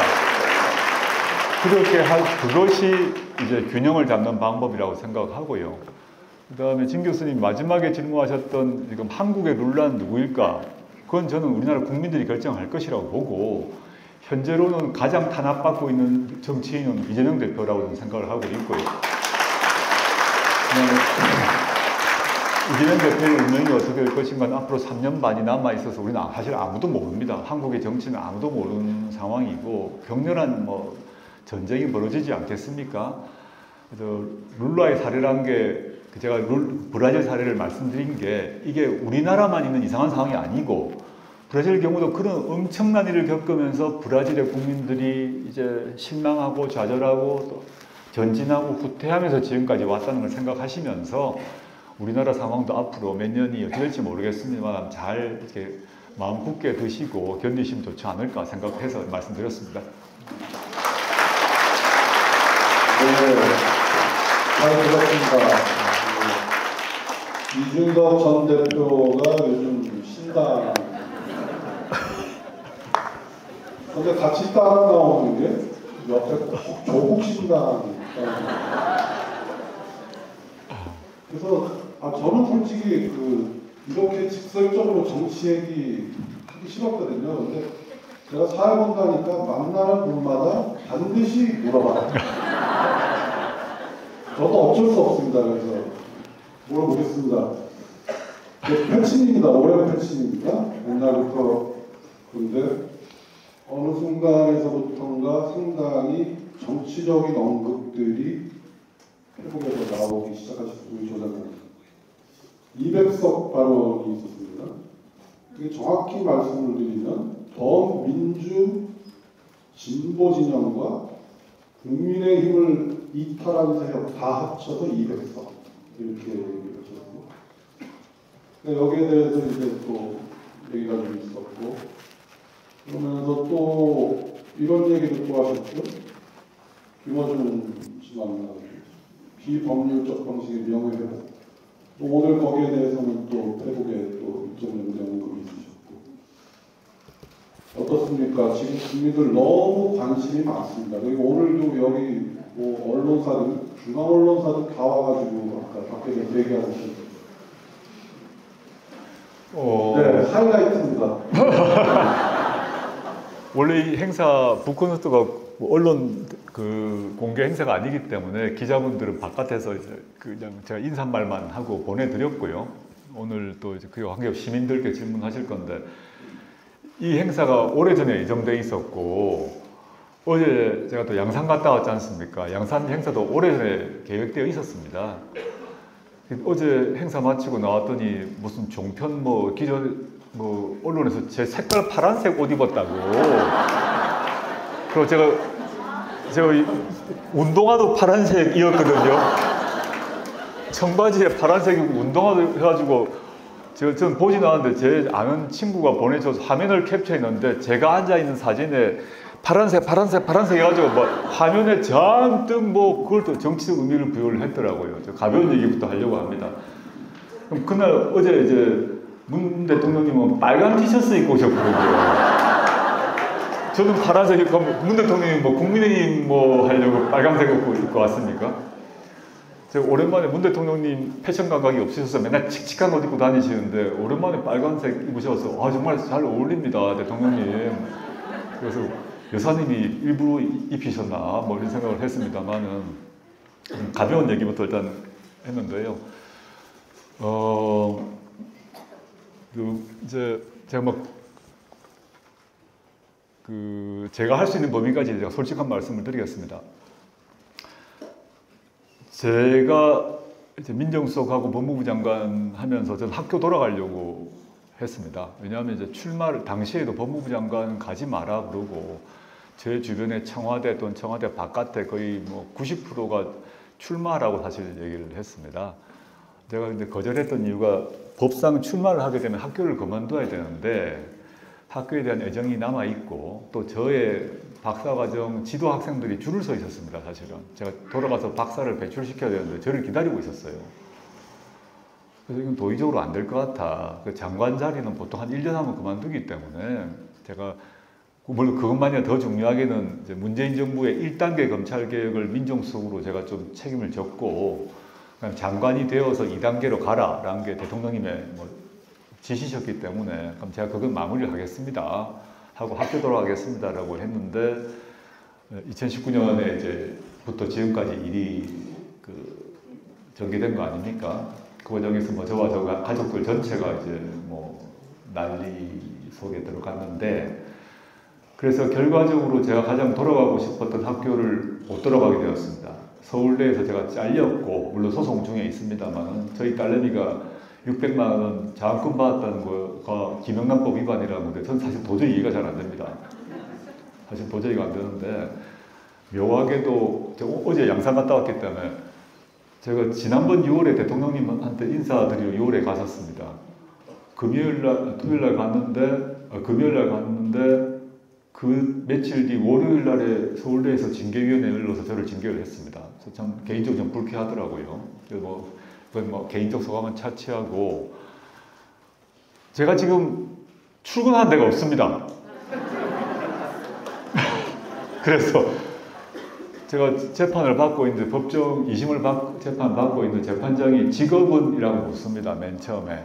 합니다. 그것이 이제 균형을 잡는 방법이라고 생각하고요. 그 다음에 진 교수님 마지막에 질문하셨던 지금 한국의 룰라는 누구일까? 그건 저는 우리나라 국민들이 결정할 것이라고 보고, 현재로는 가장 탄압받고 있는 정치인은 이재명 대표라고 저는 생각을 하고 있고요. 이재명 대표의 운명이 어떻게 될 것인가 앞으로 3년 반이 남아있어서 우리는 사실 아무도 모릅니다. 한국의 정치는 아무도 모르는 상황이고 격렬한 전쟁이 벌어지지 않겠습니까? 그래서 룰라의 사례라는 게 제가 브라질 사례를 말씀드린 게 이게 우리나라만 있는 이상한 상황이 아니고 브라질 경우도 그런 엄청난 일을 겪으면서 브라질의 국민들이 이제 실망하고 좌절하고 또 전진하고 후퇴하면서 지금까지 왔다는 걸 생각하시면서 우리나라 상황도 앞으로 몇 년이 어떻게 될지 모르겠습니다만 잘 이렇게 마음 굳게 드시고 견디시면 좋지 않을까 생각해서 말씀드렸습니다. 네, 잘 들었습니다. 이준석 전 대표가 요즘 신당 근데 같이 따라 나오는 게 옆에 조국 신당 그래서 저는 솔직히 이렇게 직설적으로 정치 얘기 하기 싫었거든요. 근데 제가 사회본 가니까 만나는 분마다 반드시 물어봐요. 저도 어쩔 수 없습니다. 그래서 물어보겠습니다. 패친입니다. 오랜 패친입니다. 옛날부터. 근데 어느 순간에서부터인가 상당히 정치적인 언급들이 회복에서 나오기 시작하셨습니다. 우리 조장님. 200석 발언이 있었습니다. 정확히 말씀을 드리면 더민주 진보 진영과 국민의힘을 이탈한 세력 다 합쳐서 200석. 이렇게 얘기하셨고, 여기에 대해서 이제 또 얘기가 좀 있었고, 그러면서 또 이런 얘기도 또 하셨죠. 김어준 씨 만나고 비법률적 방식의 명예회복. 오늘 거기에 대해서는 또 페북에 또 일정된 언급이 있으셨고, 어떻습니까? 지금 국민들 너무 관심이 많습니다. 그리고 오늘도 여기 뭐 언론사들, 중앙 언론사들 다 와가지고 아까 밖에서 얘기하고 있었죠. 네, 하이라이트입니다. 원래 이 행사 북콘서트가 언론 공개 행사가 아니기 때문에 기자분들은 바깥에서 이제 그냥 제가 인사말만 하고 보내드렸고요. 오늘 또 이제 그와 관계없이 시민들께 질문하실 건데, 이 행사가 오래전에 예정돼 있었고, 어제 제가 또 양산 갔다 왔지 않습니까? 양산 행사도 오래전에 계획되어 있었습니다. 어제 행사 마치고 나왔더니 무슨 종편 기존 언론에서 제 색깔 파란색 옷 입었다고. 그리고 제가 운동화도 파란색이었거든요. 청바지에 파란색 운동화도 해가지고 저는 보진 않았는데 제 아는 친구가 보내줘서 화면을 캡처했는데, 제가 앉아있는 사진에 파란색 해가지고 화면에 잔뜩 그걸 또 정치적 의미를 부여를 했더라고요. 저 가벼운 얘기부터 하려고 합니다. 그럼 그날 어제 이제 문 대통령님은 빨간 티셔츠 입고 오셨거든요. 저는 파란색 입고, 문 대통령이 국민의힘 하려고 빨간색 입고 왔습니까? 제가 오랜만에 문 대통령님 패션 감각이 없으셔서 맨날 칙칙한 옷 입고 다니시는데, 오랜만에 빨간색 입으셔서 정말 잘 어울립니다, 대통령님. 그래서 여사님이 일부러 입히셨나 이런 생각을 했습니다만은, 가벼운 얘기부터 일단 했는데요. 이제 제가 제가 할 수 있는 범위까지 제가 솔직한 말씀을 드리겠습니다. 제가 이제 민정수석하고 법무부 장관 하면서 저는 학교 돌아가려고 했습니다. 왜냐하면 이제 출마를 당시에도 법무부 장관 가지 마라 그러고, 제 주변에 청와대 또는 청와대 바깥에 거의 90%가 출마라고 사실 얘기를 했습니다. 제가 근데 거절했던 이유가, 법상 출마를 하게 되면 학교를 그만둬야 되는데 학교에 대한 애정이 남아있고, 또 저의 박사과정 지도 학생들이 줄을 서 있었습니다. 사실은 제가 돌아가서 박사를 배출시켜야 되는데 저를 기다리고 있었어요. 그래서 이건 도의적으로 안 될 것 같아. 그 장관 자리는 보통 한 1년 하면 그만두기 때문에, 제가 물론 그것만이 더 중요하게는 이제 문재인 정부의 1단계 검찰개혁을 민정수석으로 제가 좀 책임을 졌고, 장관이 되어서 2단계로 가라라는 게 대통령님의 지시셨기 때문에, 그럼 제가 그건 마무리를 하겠습니다 하고 학교 돌아가겠습니다라고 했는데, 2019년에 이제부터 지금까지 일이 전개된 거 아닙니까? 그 과정에서 저와 저 가족들 전체가 이제 난리 속에 들어갔는데, 그래서 결과적으로 제가 가장 돌아가고 싶었던 학교를 못 돌아가게 되었습니다. 서울대에서 제가 잘렸고, 물론 소송 중에 있습니다만, 저희 딸내미가 600만 원 장학금 받았다는 거가 김영란법 위반이라는 건데, 저는 사실 도저히 이해가 잘 안 됩니다. 사실 도저히 안 되는데, 묘하게도 제가 어제 양산 갔다 왔기 때문에, 제가 지난번 6월에 대통령님한테 인사드리러 6월에 갔었습니다. 토요일 날 갔는데 그 며칠 뒤 월요일 날에 서울대에서 징계위원회에 열려서 저를 징계를 했습니다. 그래서 참 개인적으로 좀 불쾌하더라고요. 그건 개인적 소감은 차치하고, 제가 지금 출근한 데가 없습니다. 그래서 제가 재판을 받고 있는데, 법정 2심을 재판 받고 있는 재판장이 직업은이라고 묻습니다. 맨 처음에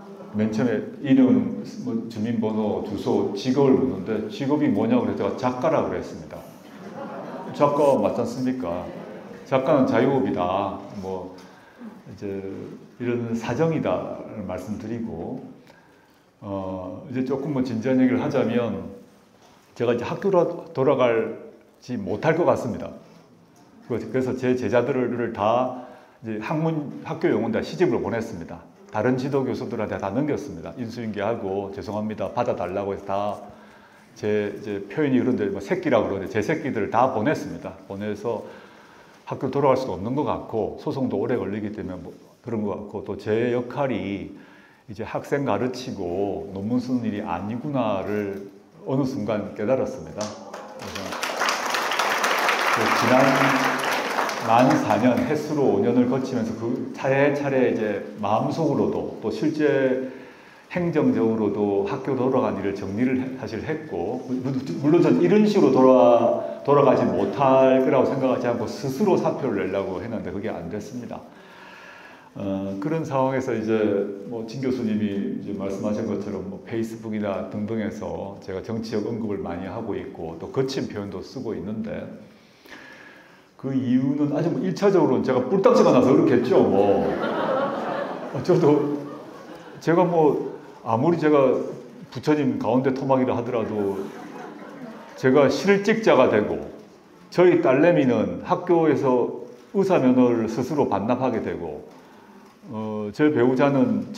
이름, 주민번호, 주소, 직업을 묻는데, 직업이 뭐냐고 그래서 제가 작가라고 그랬습니다. 작가 맞지 않습니까? 작가는 자유업이다. 이제 이런 사정이다를 말씀드리고, 이제 조금 진지한 얘기를 하자면, 제가 이제 학교로 돌아가지 못할 것 같습니다. 그래서 제 제자들을 다 이제 학교 영혼 다 시집을 보냈습니다. 다른 지도 교수들한테 다 넘겼습니다. 인수인계하고 죄송합니다 받아달라고 해서 다 제 표현이 그런데 새끼라고 그러는데, 제 새끼들을 다 보냈습니다. 보내서 학교 돌아갈 수도 없는 것 같고, 소송도 오래 걸리기 때문에 그런 것 같고, 또 제 역할이 이제 학생 가르치고 논문 쓰는 일이 아니구나를 어느 순간 깨달았습니다. 그래서 지난 만 4년, 햇수로 5년을 거치면서 그 차례차례 이제 마음속으로도 또 실제 행정적으로도 학교 돌아간 일을 정리를 사실 했고, 물론 전 이런 식으로 돌아가지 못할 거라고 생각하지 않고 스스로 사표를 내려고 했는데 그게 안 됐습니다. 그런 상황에서 이제 뭐 진 교수님이 이제 말씀하신 것처럼 뭐 페이스북이나 등등에서 제가 정치적 언급을 많이 하고 있고 또 거친 표현도 쓰고 있는데, 그 이유는 아주 뭐 1차적으로는 제가 뿔딱지가 나서 그렇겠죠. 저도 제가 뭐 아무리 제가 부처님 가운데 토막이라 하더라도 제가 실직자가 되고 저희 딸내미는 학교에서 의사 면허를 스스로 반납하게 되고 제 배우자는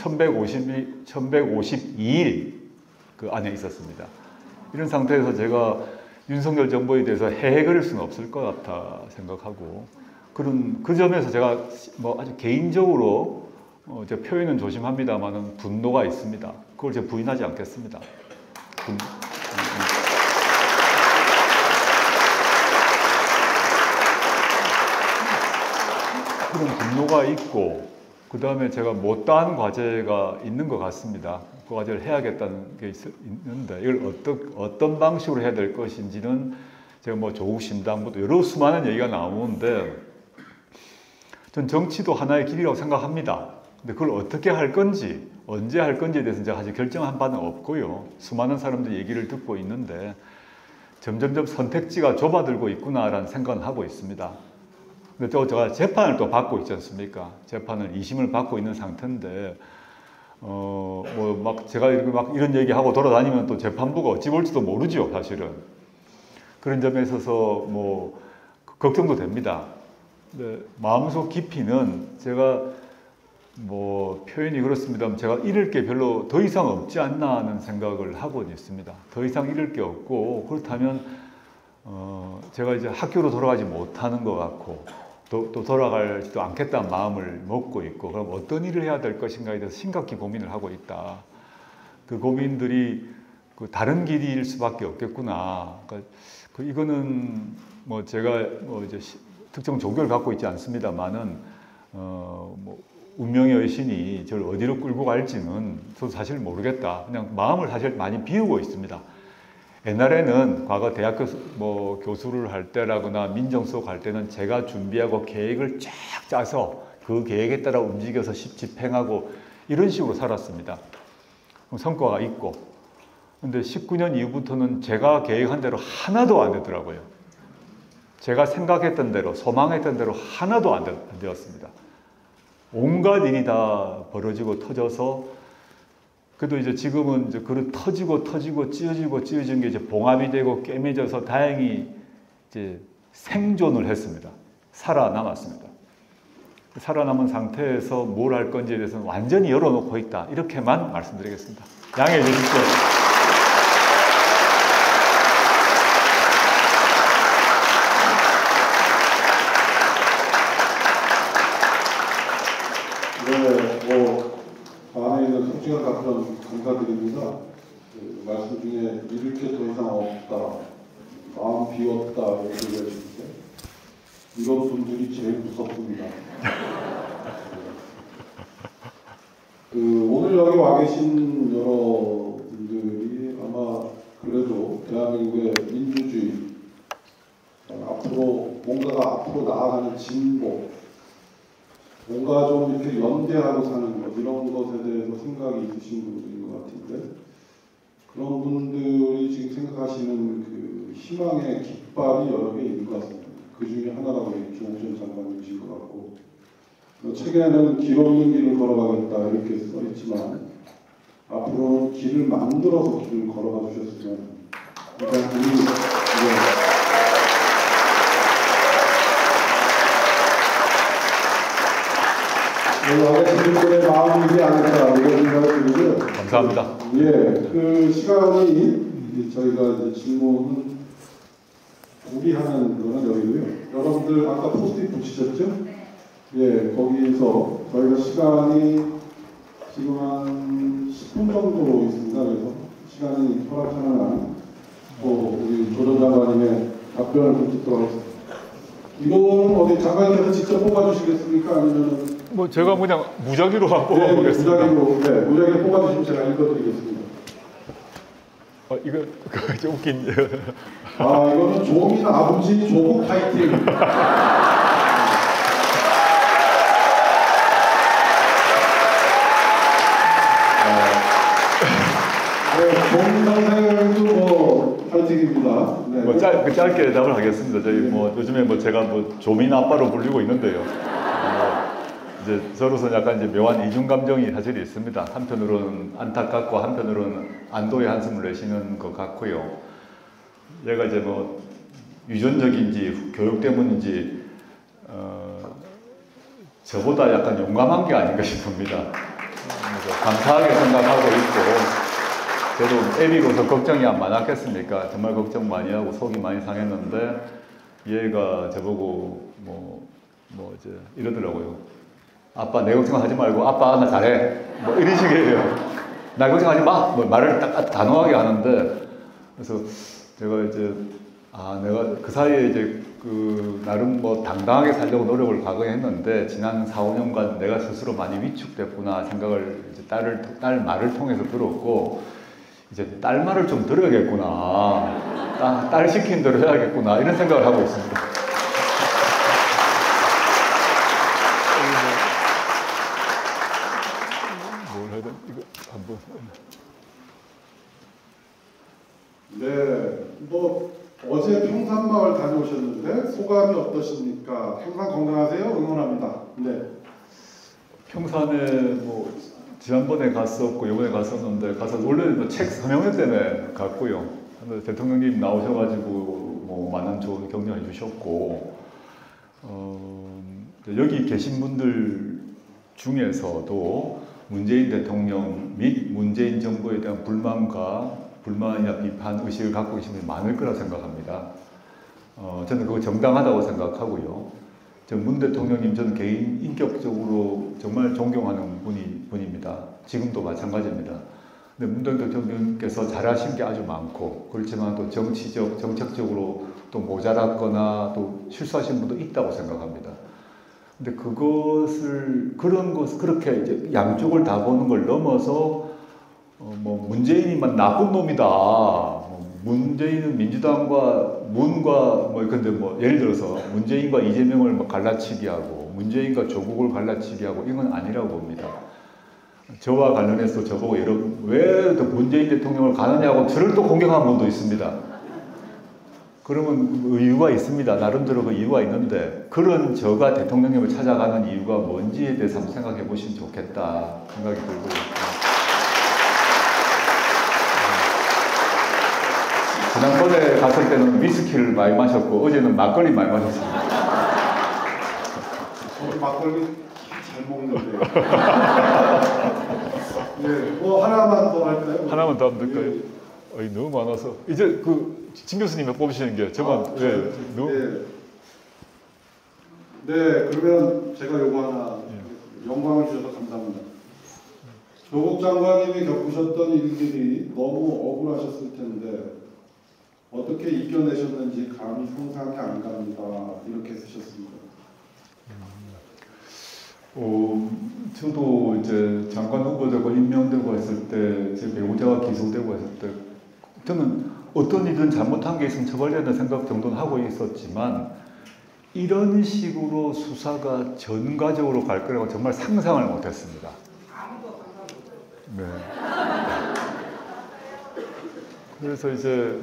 1152일 그 안에 있었습니다. 이런 상태에서 제가 윤석열 정부에 대해서 해결할 수는 없을 것 같아 생각하고, 그 점에서 제가 뭐 아주 개인적으로 제 표현은 조심합니다만은 분노가 있습니다. 그걸 제가 부인하지 않겠습니다. 그런 분노가 있고, 그 다음에 제가 못다한 과제가 있는 것 같습니다. 그 과제를 해야겠다는 게 있는데, 이걸 어떤 방식으로 해야 될 것인지는 제가 뭐 조국 신당부터 여러 수많은 얘기가 나오는데, 전 정치도 하나의 길이라고 생각합니다. 근데 그걸 어떻게 할 건지, 언제 할 건지에 대해서는 제가 아직 결정한 바는 없고요. 수많은 사람들 얘기를 듣고 있는데, 점점점 선택지가 좁아들고 있구나라는 생각은 하고 있습니다. 근데 또 제가 재판을 또 받고 있지 않습니까? 재판을 2심을 받고 있는 상태인데, 제가 이렇게 막 이런 얘기하고 돌아다니면 또 재판부가 어찌 볼지도 모르죠, 사실은. 그런 점에 있어서 뭐, 걱정도 됩니다. 근데 마음속 깊이는 제가 뭐, 표현이 그렇습니다만 제가 잃을 게 별로 더 이상 없지 않나 하는 생각을 하고 있습니다. 더 이상 잃을 게 없고, 그렇다면, 제가 이제 학교로 돌아가지 못하는 것 같고, 또 돌아가지도 않겠다는 마음을 먹고 있고, 그럼 어떤 일을 해야 될 것인가에 대해서 심각히 고민을 하고 있다. 그 고민들이 그 다른 길일 수밖에 없겠구나. 그러니까 이거는 뭐 제가 뭐 이제 특정 종교를 갖고 있지 않습니다만은 뭐 운명의 여신이 저를 어디로 끌고 갈지는 저도 사실 모르겠다. 그냥 마음을 사실 많이 비우고 있습니다. 옛날에는 과거 대학교 뭐 교수를 할 때라거나 민정수석 할 때는 제가 준비하고 계획을 쫙 짜서 그 계획에 따라 움직여서 집행하고 이런 식으로 살았습니다. 성과가 있고. 근데 19년 이후부터는 제가 계획한 대로 하나도 안 되더라고요. 제가 생각했던 대로, 소망했던 대로 하나도 안 되었습니다. 온갖 일이 다 벌어지고 터져서, 그래도 이제 지금은 이제 그릇 터지고 찢어진 게 이제 봉합이 되고 깨매져서 다행히 이제 생존을 했습니다. 살아남았습니다. 살아남은 상태에서 뭘 할 건지에 대해서는 완전히 열어놓고 있다. 이렇게만 말씀드리겠습니다. 양해해 주십시오. 솔직한 답변 감사드립니다. 말씀 중에 잃을 게 더 이상 없다, 마음 비웠다 이렇게 얘기하시는데 이런 분들이 제일 무섭습니다. 오늘 여기 와 계신 여러분들이 아마 그래도 대한민국의 민주주의, 앞으로 뭔가가 앞으로 나아가는 진보, 뭔가 좀 이렇게 연대하고 사는 것, 이런 것에 대해서 생각이 있으신 분들인 것 같은데, 그런 분들이 지금 생각하시는 그 희망의 깃발이 여러 개 있는 것 같습니다. 그 중에 하나가 우리 조국 전 장관님이신 것 같고, 책에는 길 없는 길을 걸어가겠다 이렇게 써 있지만, 앞으로는 길을 만들어서 길을 걸어가 주셨으면, 그러니까 여러분들의 마음이지 않을까 이런 생각이 들고요. 감사합니다. 예, 그 시간이 저희가 이제 질문은 우리 하는 거는 여기고요. 여러분들 아까 포스트잇 붙이셨죠? 예, 거기서 저희가 시간이 지금 한 10분 정도 있습니다. 그래서 시간이 허락하는 한 우리 조정장관님의 답변을 좀 듣도록 하겠습니다. 이거는 어디 장관님께서 직접 뽑아주시겠습니까? 아니면 뭐 제가 그냥 무작위로 한번 뽑아보겠습니다. 무작위로 뽑아주시면 제가 읽어드리겠습니다. 이거 좀 웃긴. 이거는 조민 아버지 조국 파이팅. 조민 선생도 뭐 파이팅입니다. 네. 뭐 짧게 답을 하겠습니다. 저희 뭐 요즘에 뭐 제가 뭐 조민 아빠로 불리고 있는데요. 이제 저로서는 약간 이제 묘한 이중 감정이 사실 있습니다. 한편으로는 안타깝고 한편으로는 안도의 한숨을 내쉬는 것 같고요. 얘가 이제 뭐 유전적인지 교육 때문인지 저보다 약간 용감한 게 아닌가 싶습니다. 그래서 감사하게 생각하고 있고. 저도 애비로서 걱정이 안 많았겠습니까? 정말 걱정 많이 하고 속이 많이 상했는데 얘가 저보고 이제 이러더라고요. 아빠 내 걱정하지 말고 아빠 나 잘해. 뭐 이런 식이에요. 나 걱정하지 마. 뭐 말을 딱 단호하게 하는데 그래서 제가 이제 내가 그 사이에 이제 나름 뭐 당당하게 살려고 노력을 과거에 했는데 지난 4, 5년간 내가 스스로 많이 위축됐구나 생각을 이제 딸 말을 통해서 들었고 이제 딸 말을 좀 들어야겠구나. 딸 시킨 대로 해야겠구나. 이런 생각을 하고 있습니다. 뭘 해야 돼? 이거 한번. 네, 뭐 어제 평산마을 다녀오셨는데 소감이 어떠십니까? 항상 건강하세요. 응원합니다. 네. 평산에 뭐 지난번에 갔었고 이번에 갔었는데 가서 원래 뭐 책 서명회 때문에 갔고요. 근데 대통령님 나오셔가지고 뭐 많은 좋은 격려해 주셨고 여기 계신 분들 중에서도 문재인 대통령 및 문재인 정부에 대한 불만이나 비판 의식을 갖고 계신 분이 많을 거라 생각합니다. 저는 그거 정당하다고 생각하고요. 문 대통령님 저는 개인 인격적으로 정말 존경하는 분입니다. 지금도 마찬가지입니다. 근데 문 대통령께서 잘하신 게 아주 많고 그렇지만 또 정책적으로 또 모자랐거나 또 실수하신 분도 있다고 생각합니다. 근데 그렇게 이제 양쪽을 다 보는 걸 넘어서 뭐 문재인이만 나쁜 놈이다. 문재인은 민주당과 근데 예를 들어서 문재인과 이재명을 갈라치기 하고 문재인과 조국을 갈라치기 하고 이건 아니라고 봅니다. 저와 관련해서 저보고 왜 문재인 대통령을 가느냐고 저를 또 공격한 분도 있습니다. 그러면 이유가 있습니다. 나름대로 그 이유가 있는데 그런 저가 대통령님을 찾아가는 이유가 뭔지에 대해서 한번 생각해 보시면 좋겠다 생각이 들고요. 지난번에 갔을 때는 위스키를 많이 마셨고 어제는 막걸리 많이 마셨습니다. 막걸리 잘 먹는데요. 네, 뭐 하나만 더 할까요? 하나만 더 하면 될까요? 너무 많아서 이제 진 교수님이 뽑으시는 게 저만 네, 그러면 제가 요거 하나 영광을 주셔서 감사합니다. 조국 장관님이 겪으셨던 일들이 너무 억울하셨을 텐데 어떻게 이겨내셨는지 감히 상상이 안 갑니다. 이렇게 쓰셨습니다. 저도 이제 장관 후보되고 임명되고 했을 때, 제 배우자가 기소되고 했을 때, 저는 어떤 일은 잘못한 게 있으면 처벌된다는 생각 정도는 하고 있었지만, 이런 식으로 수사가 전가적으로 갈 거라고 정말 상상을 못 했습니다. 네. 그래서 이제,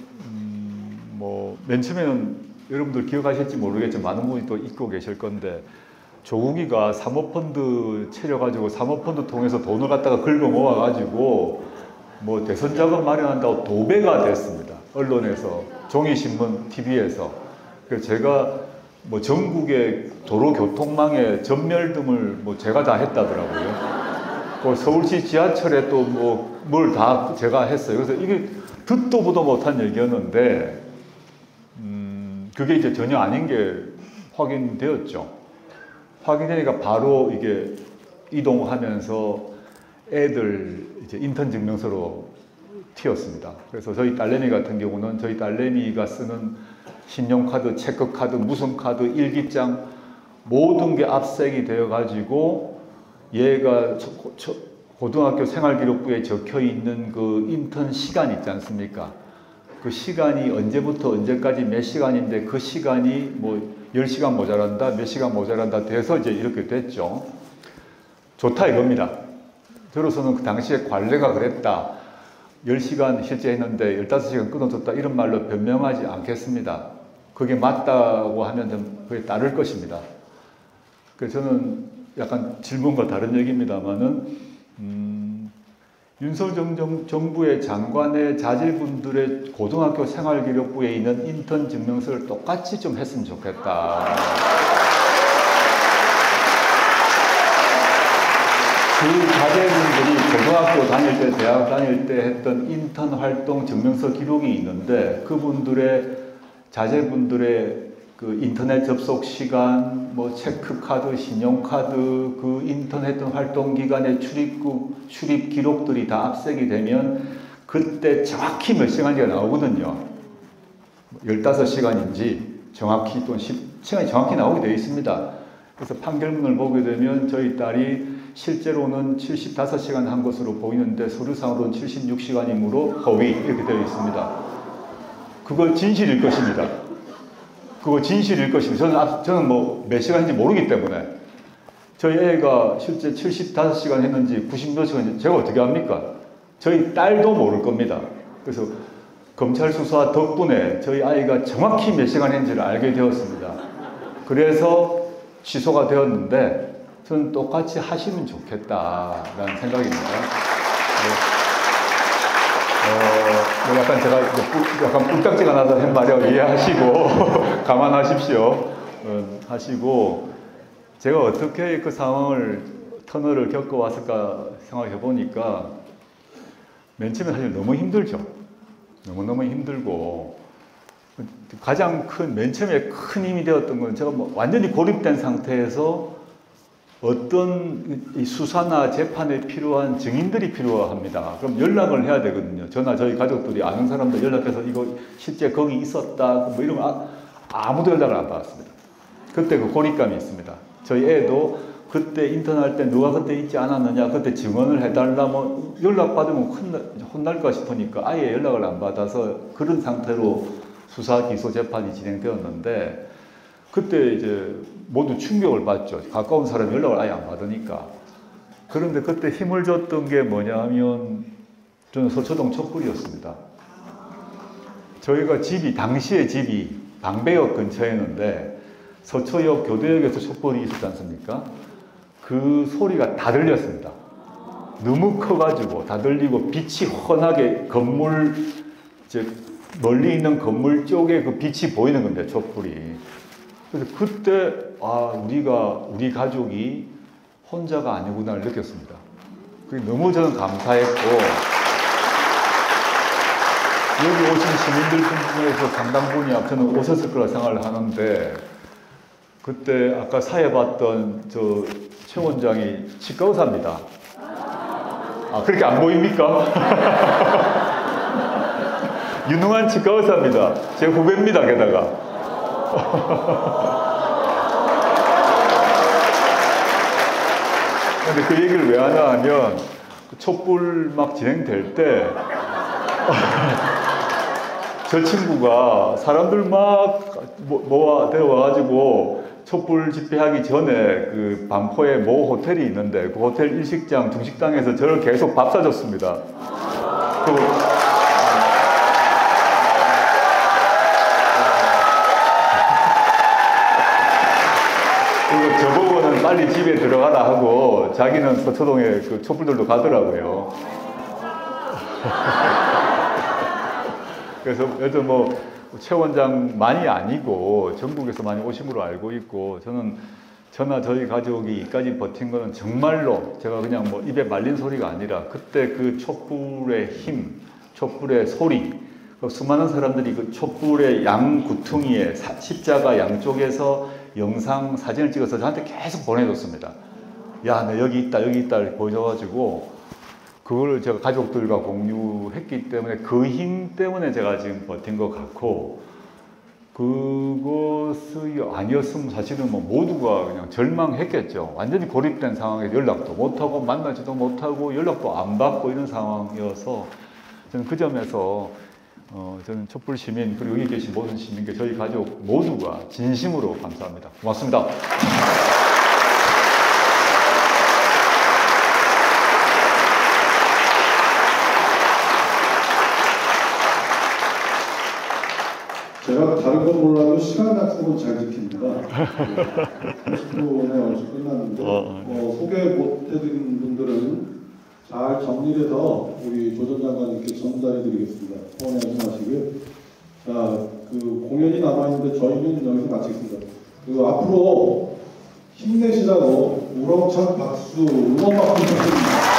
맨 처음에는 여러분들 기억하실지 모르겠지만 많은 분이 또 잊고 계실 건데 조국이가 사모펀드 차려가지고 사모펀드 통해서 돈을 갖다가 긁어 모아가지고 대선 자금 마련한다고 도배가 됐습니다. 언론에서, 종이신문, TV에서. 그래서 제가 전국의 도로교통망의 전멸 등을 제가 다 했다더라고요. 서울시 지하철에 또 뭘 다 제가 했어요. 그래서 이게 듣도 보도 못한 얘기였는데 그게 이제 전혀 아닌 게 확인되었죠. 확인되니까 바로 이게 이동하면서 애들 이제 인턴 증명서로 튀었습니다. 그래서 저희 딸내미 같은 경우는 저희 딸내미가 쓰는 신용카드, 체크카드, 무슨 카드, 일기장 모든 게 압색이 되어 가지고 얘가 고등학교 생활기록부에 적혀 있는 그 인턴 시간 있지 않습니까? 그 시간이 언제부터 언제까지 몇 시간인데 그 시간이 뭐 10시간 모자란다, 몇 시간 모자란다 돼서 이제 이렇게 됐죠. 좋다 이겁니다. 저로서는 그 당시에 관례가 그랬다. 10시간 실제 했는데 15시간 끊어줬다 이런 말로 변명하지 않겠습니다. 그게 맞다고 하면 그게 따를 것입니다. 그래서 저는 약간 질문과 다른 얘기입니다만은 윤석열 정부의 장관의 자질분들의 고등학교 생활기록부에 있는 인턴 증명서를 똑같이 좀 했으면 좋겠다. 그 자제분들이 고등학교 다닐 때, 대학 다닐 때 했던 인턴 활동 증명서 기록이 있는데 그분들의 자제분들의 그 인터넷 접속 시간, 뭐 체크카드, 신용카드, 그 인터넷 했던 활동 기간의 출입 기록들이 다 압색이 되면 그때 정확히 몇 시간인지가 나오거든요. 15시간인지 정확히 또는 시간이 정확히 나오게 되어 있습니다. 그래서 판결문을 보게 되면 저희 딸이 실제로는 75시간 한 것으로 보이는데 서류상으로는 76시간이므로 허위 이렇게 되어 있습니다. 그거 진실일 것입니다. 그거 진실일 것입니다. 저는 뭐 몇 시간인지 모르기 때문에 저희 애가 실제 75시간 했는지 90몇 시간인지 제가 어떻게 합니까? 저희 딸도 모를 겁니다. 그래서 검찰 수사 덕분에 저희 아이가 정확히 몇 시간 했는지를 알게 되었습니다. 그래서 취소가 되었는데 저는 똑같이 하시면 좋겠다라는 생각입니다. 약간 제가 약간 뿔딱지가 나서 한 말이라고 이해하시고 감안하십시오. 하시고 제가 어떻게 그 상황을 터널을 겪어왔을까 생각해 보니까 맨 처음에 사실 너무 힘들죠. 너무너무 힘들고 가장 맨 처음에 큰 힘이 되었던 건 제가 뭐 완전히 고립된 상태에서 어떤 이 수사나 재판에 필요한 증인들이 필요합니다. 그럼 연락을 해야 되거든요. 저나 저희 가족들이 아는 사람들 연락해서 이거 실제 거기 있었다 뭐 이러면 아무도 연락을 안 받았습니다. 그때 그 고립감이 있습니다. 저희 애도 그때 인턴할 때 누가 그때 있지 않았느냐, 그때 증언을 해달라 뭐 연락 받으면 혼날까 싶으니까 아예 연락을 안 받아서 그런 상태로 수사, 기소, 재판이 진행되었는데 그때 이제 모두 충격을 받죠. 가까운 사람이 연락을 아예 안 받으니까. 그런데 그때 힘을 줬던 게 뭐냐면 저는 서초동 촛불이었습니다. 저희가 당시에 집이 방배역 근처였는데 서초역 교대역에서 촛불이 있었지 않습니까? 그 소리가 다 들렸습니다. 너무 커가지고 다 들리고 빛이 훤하게 건물 멀리 있는 건물 쪽에 그 빛이 보이는 건데 촛불이. 그래서 그때 우리 가족이 혼자가 아니구나를 느꼈습니다. 그게 너무 저는 감사했고 여기 오신 시민들 중에서 상당 분이 저는 오셨을 거라 생각을 하는데 그때 아까 사회 봤던 최 원장이 치과 의사입니다. 그렇게 안 보입니까? 유능한 치과 의사입니다. 제 후배입니다. 게다가. 근데 그 얘기를 왜 하나 하면 촛불 막 진행될 때 저 친구가 사람들 막 데려와가지고 촛불 집회하기 전에 그 반포에 모 호텔이 있는데 그 호텔 일식장, 중식당에서 저를 계속 밥 사줬습니다. 그리고 저보고는 빨리 집에 들어가라 하고 자기는 서초동에 그 촛불들도 가더라고요. 그래서 여튼 최 원장만이 아니고 전국에서 많이 오신 걸로 알고 있고 저나 저희 가족이 이까지 버틴 거는 정말로 제가 그냥 입에 말린 소리가 아니라 그때 그 촛불의 힘, 촛불의 소리, 수많은 사람들이 그 촛불의 양구퉁이에 십자가 양쪽에서 영상 사진을 찍어서 저한테 계속 보내줬습니다. 야, 나 여기 있다 이렇게 보여줘가지고 그걸 제가 가족들과 공유했기 때문에 그 힘 때문에 제가 지금 버틴 것 같고, 그것이 아니었으면 사실은 뭐 모두가 그냥 절망했겠죠. 완전히 고립된 상황에 연락도 못하고 만나지도 못하고 연락도 안 받고 이런 상황이어서 저는 그 점에서 저는 촛불 시민 그리고 여기 계신 모든 시민께 저희 가족 모두가 진심으로 감사합니다. 고맙습니다. 제가 다른 건 몰라도 시간 약속은 잘 지킵니다. 30분에 얼추 끝났는데 소개 못해드린 분들은 잘 정리해서 우리 조 전 장관님께 전달해드리겠습니다. 서운해 하시고요. 자, 그 공연이 남아있는데 저희는 여기서 마치겠습니다. 그리고 앞으로 힘내시라고 우렁찬 박수, 응원 박수 부탁드립니다.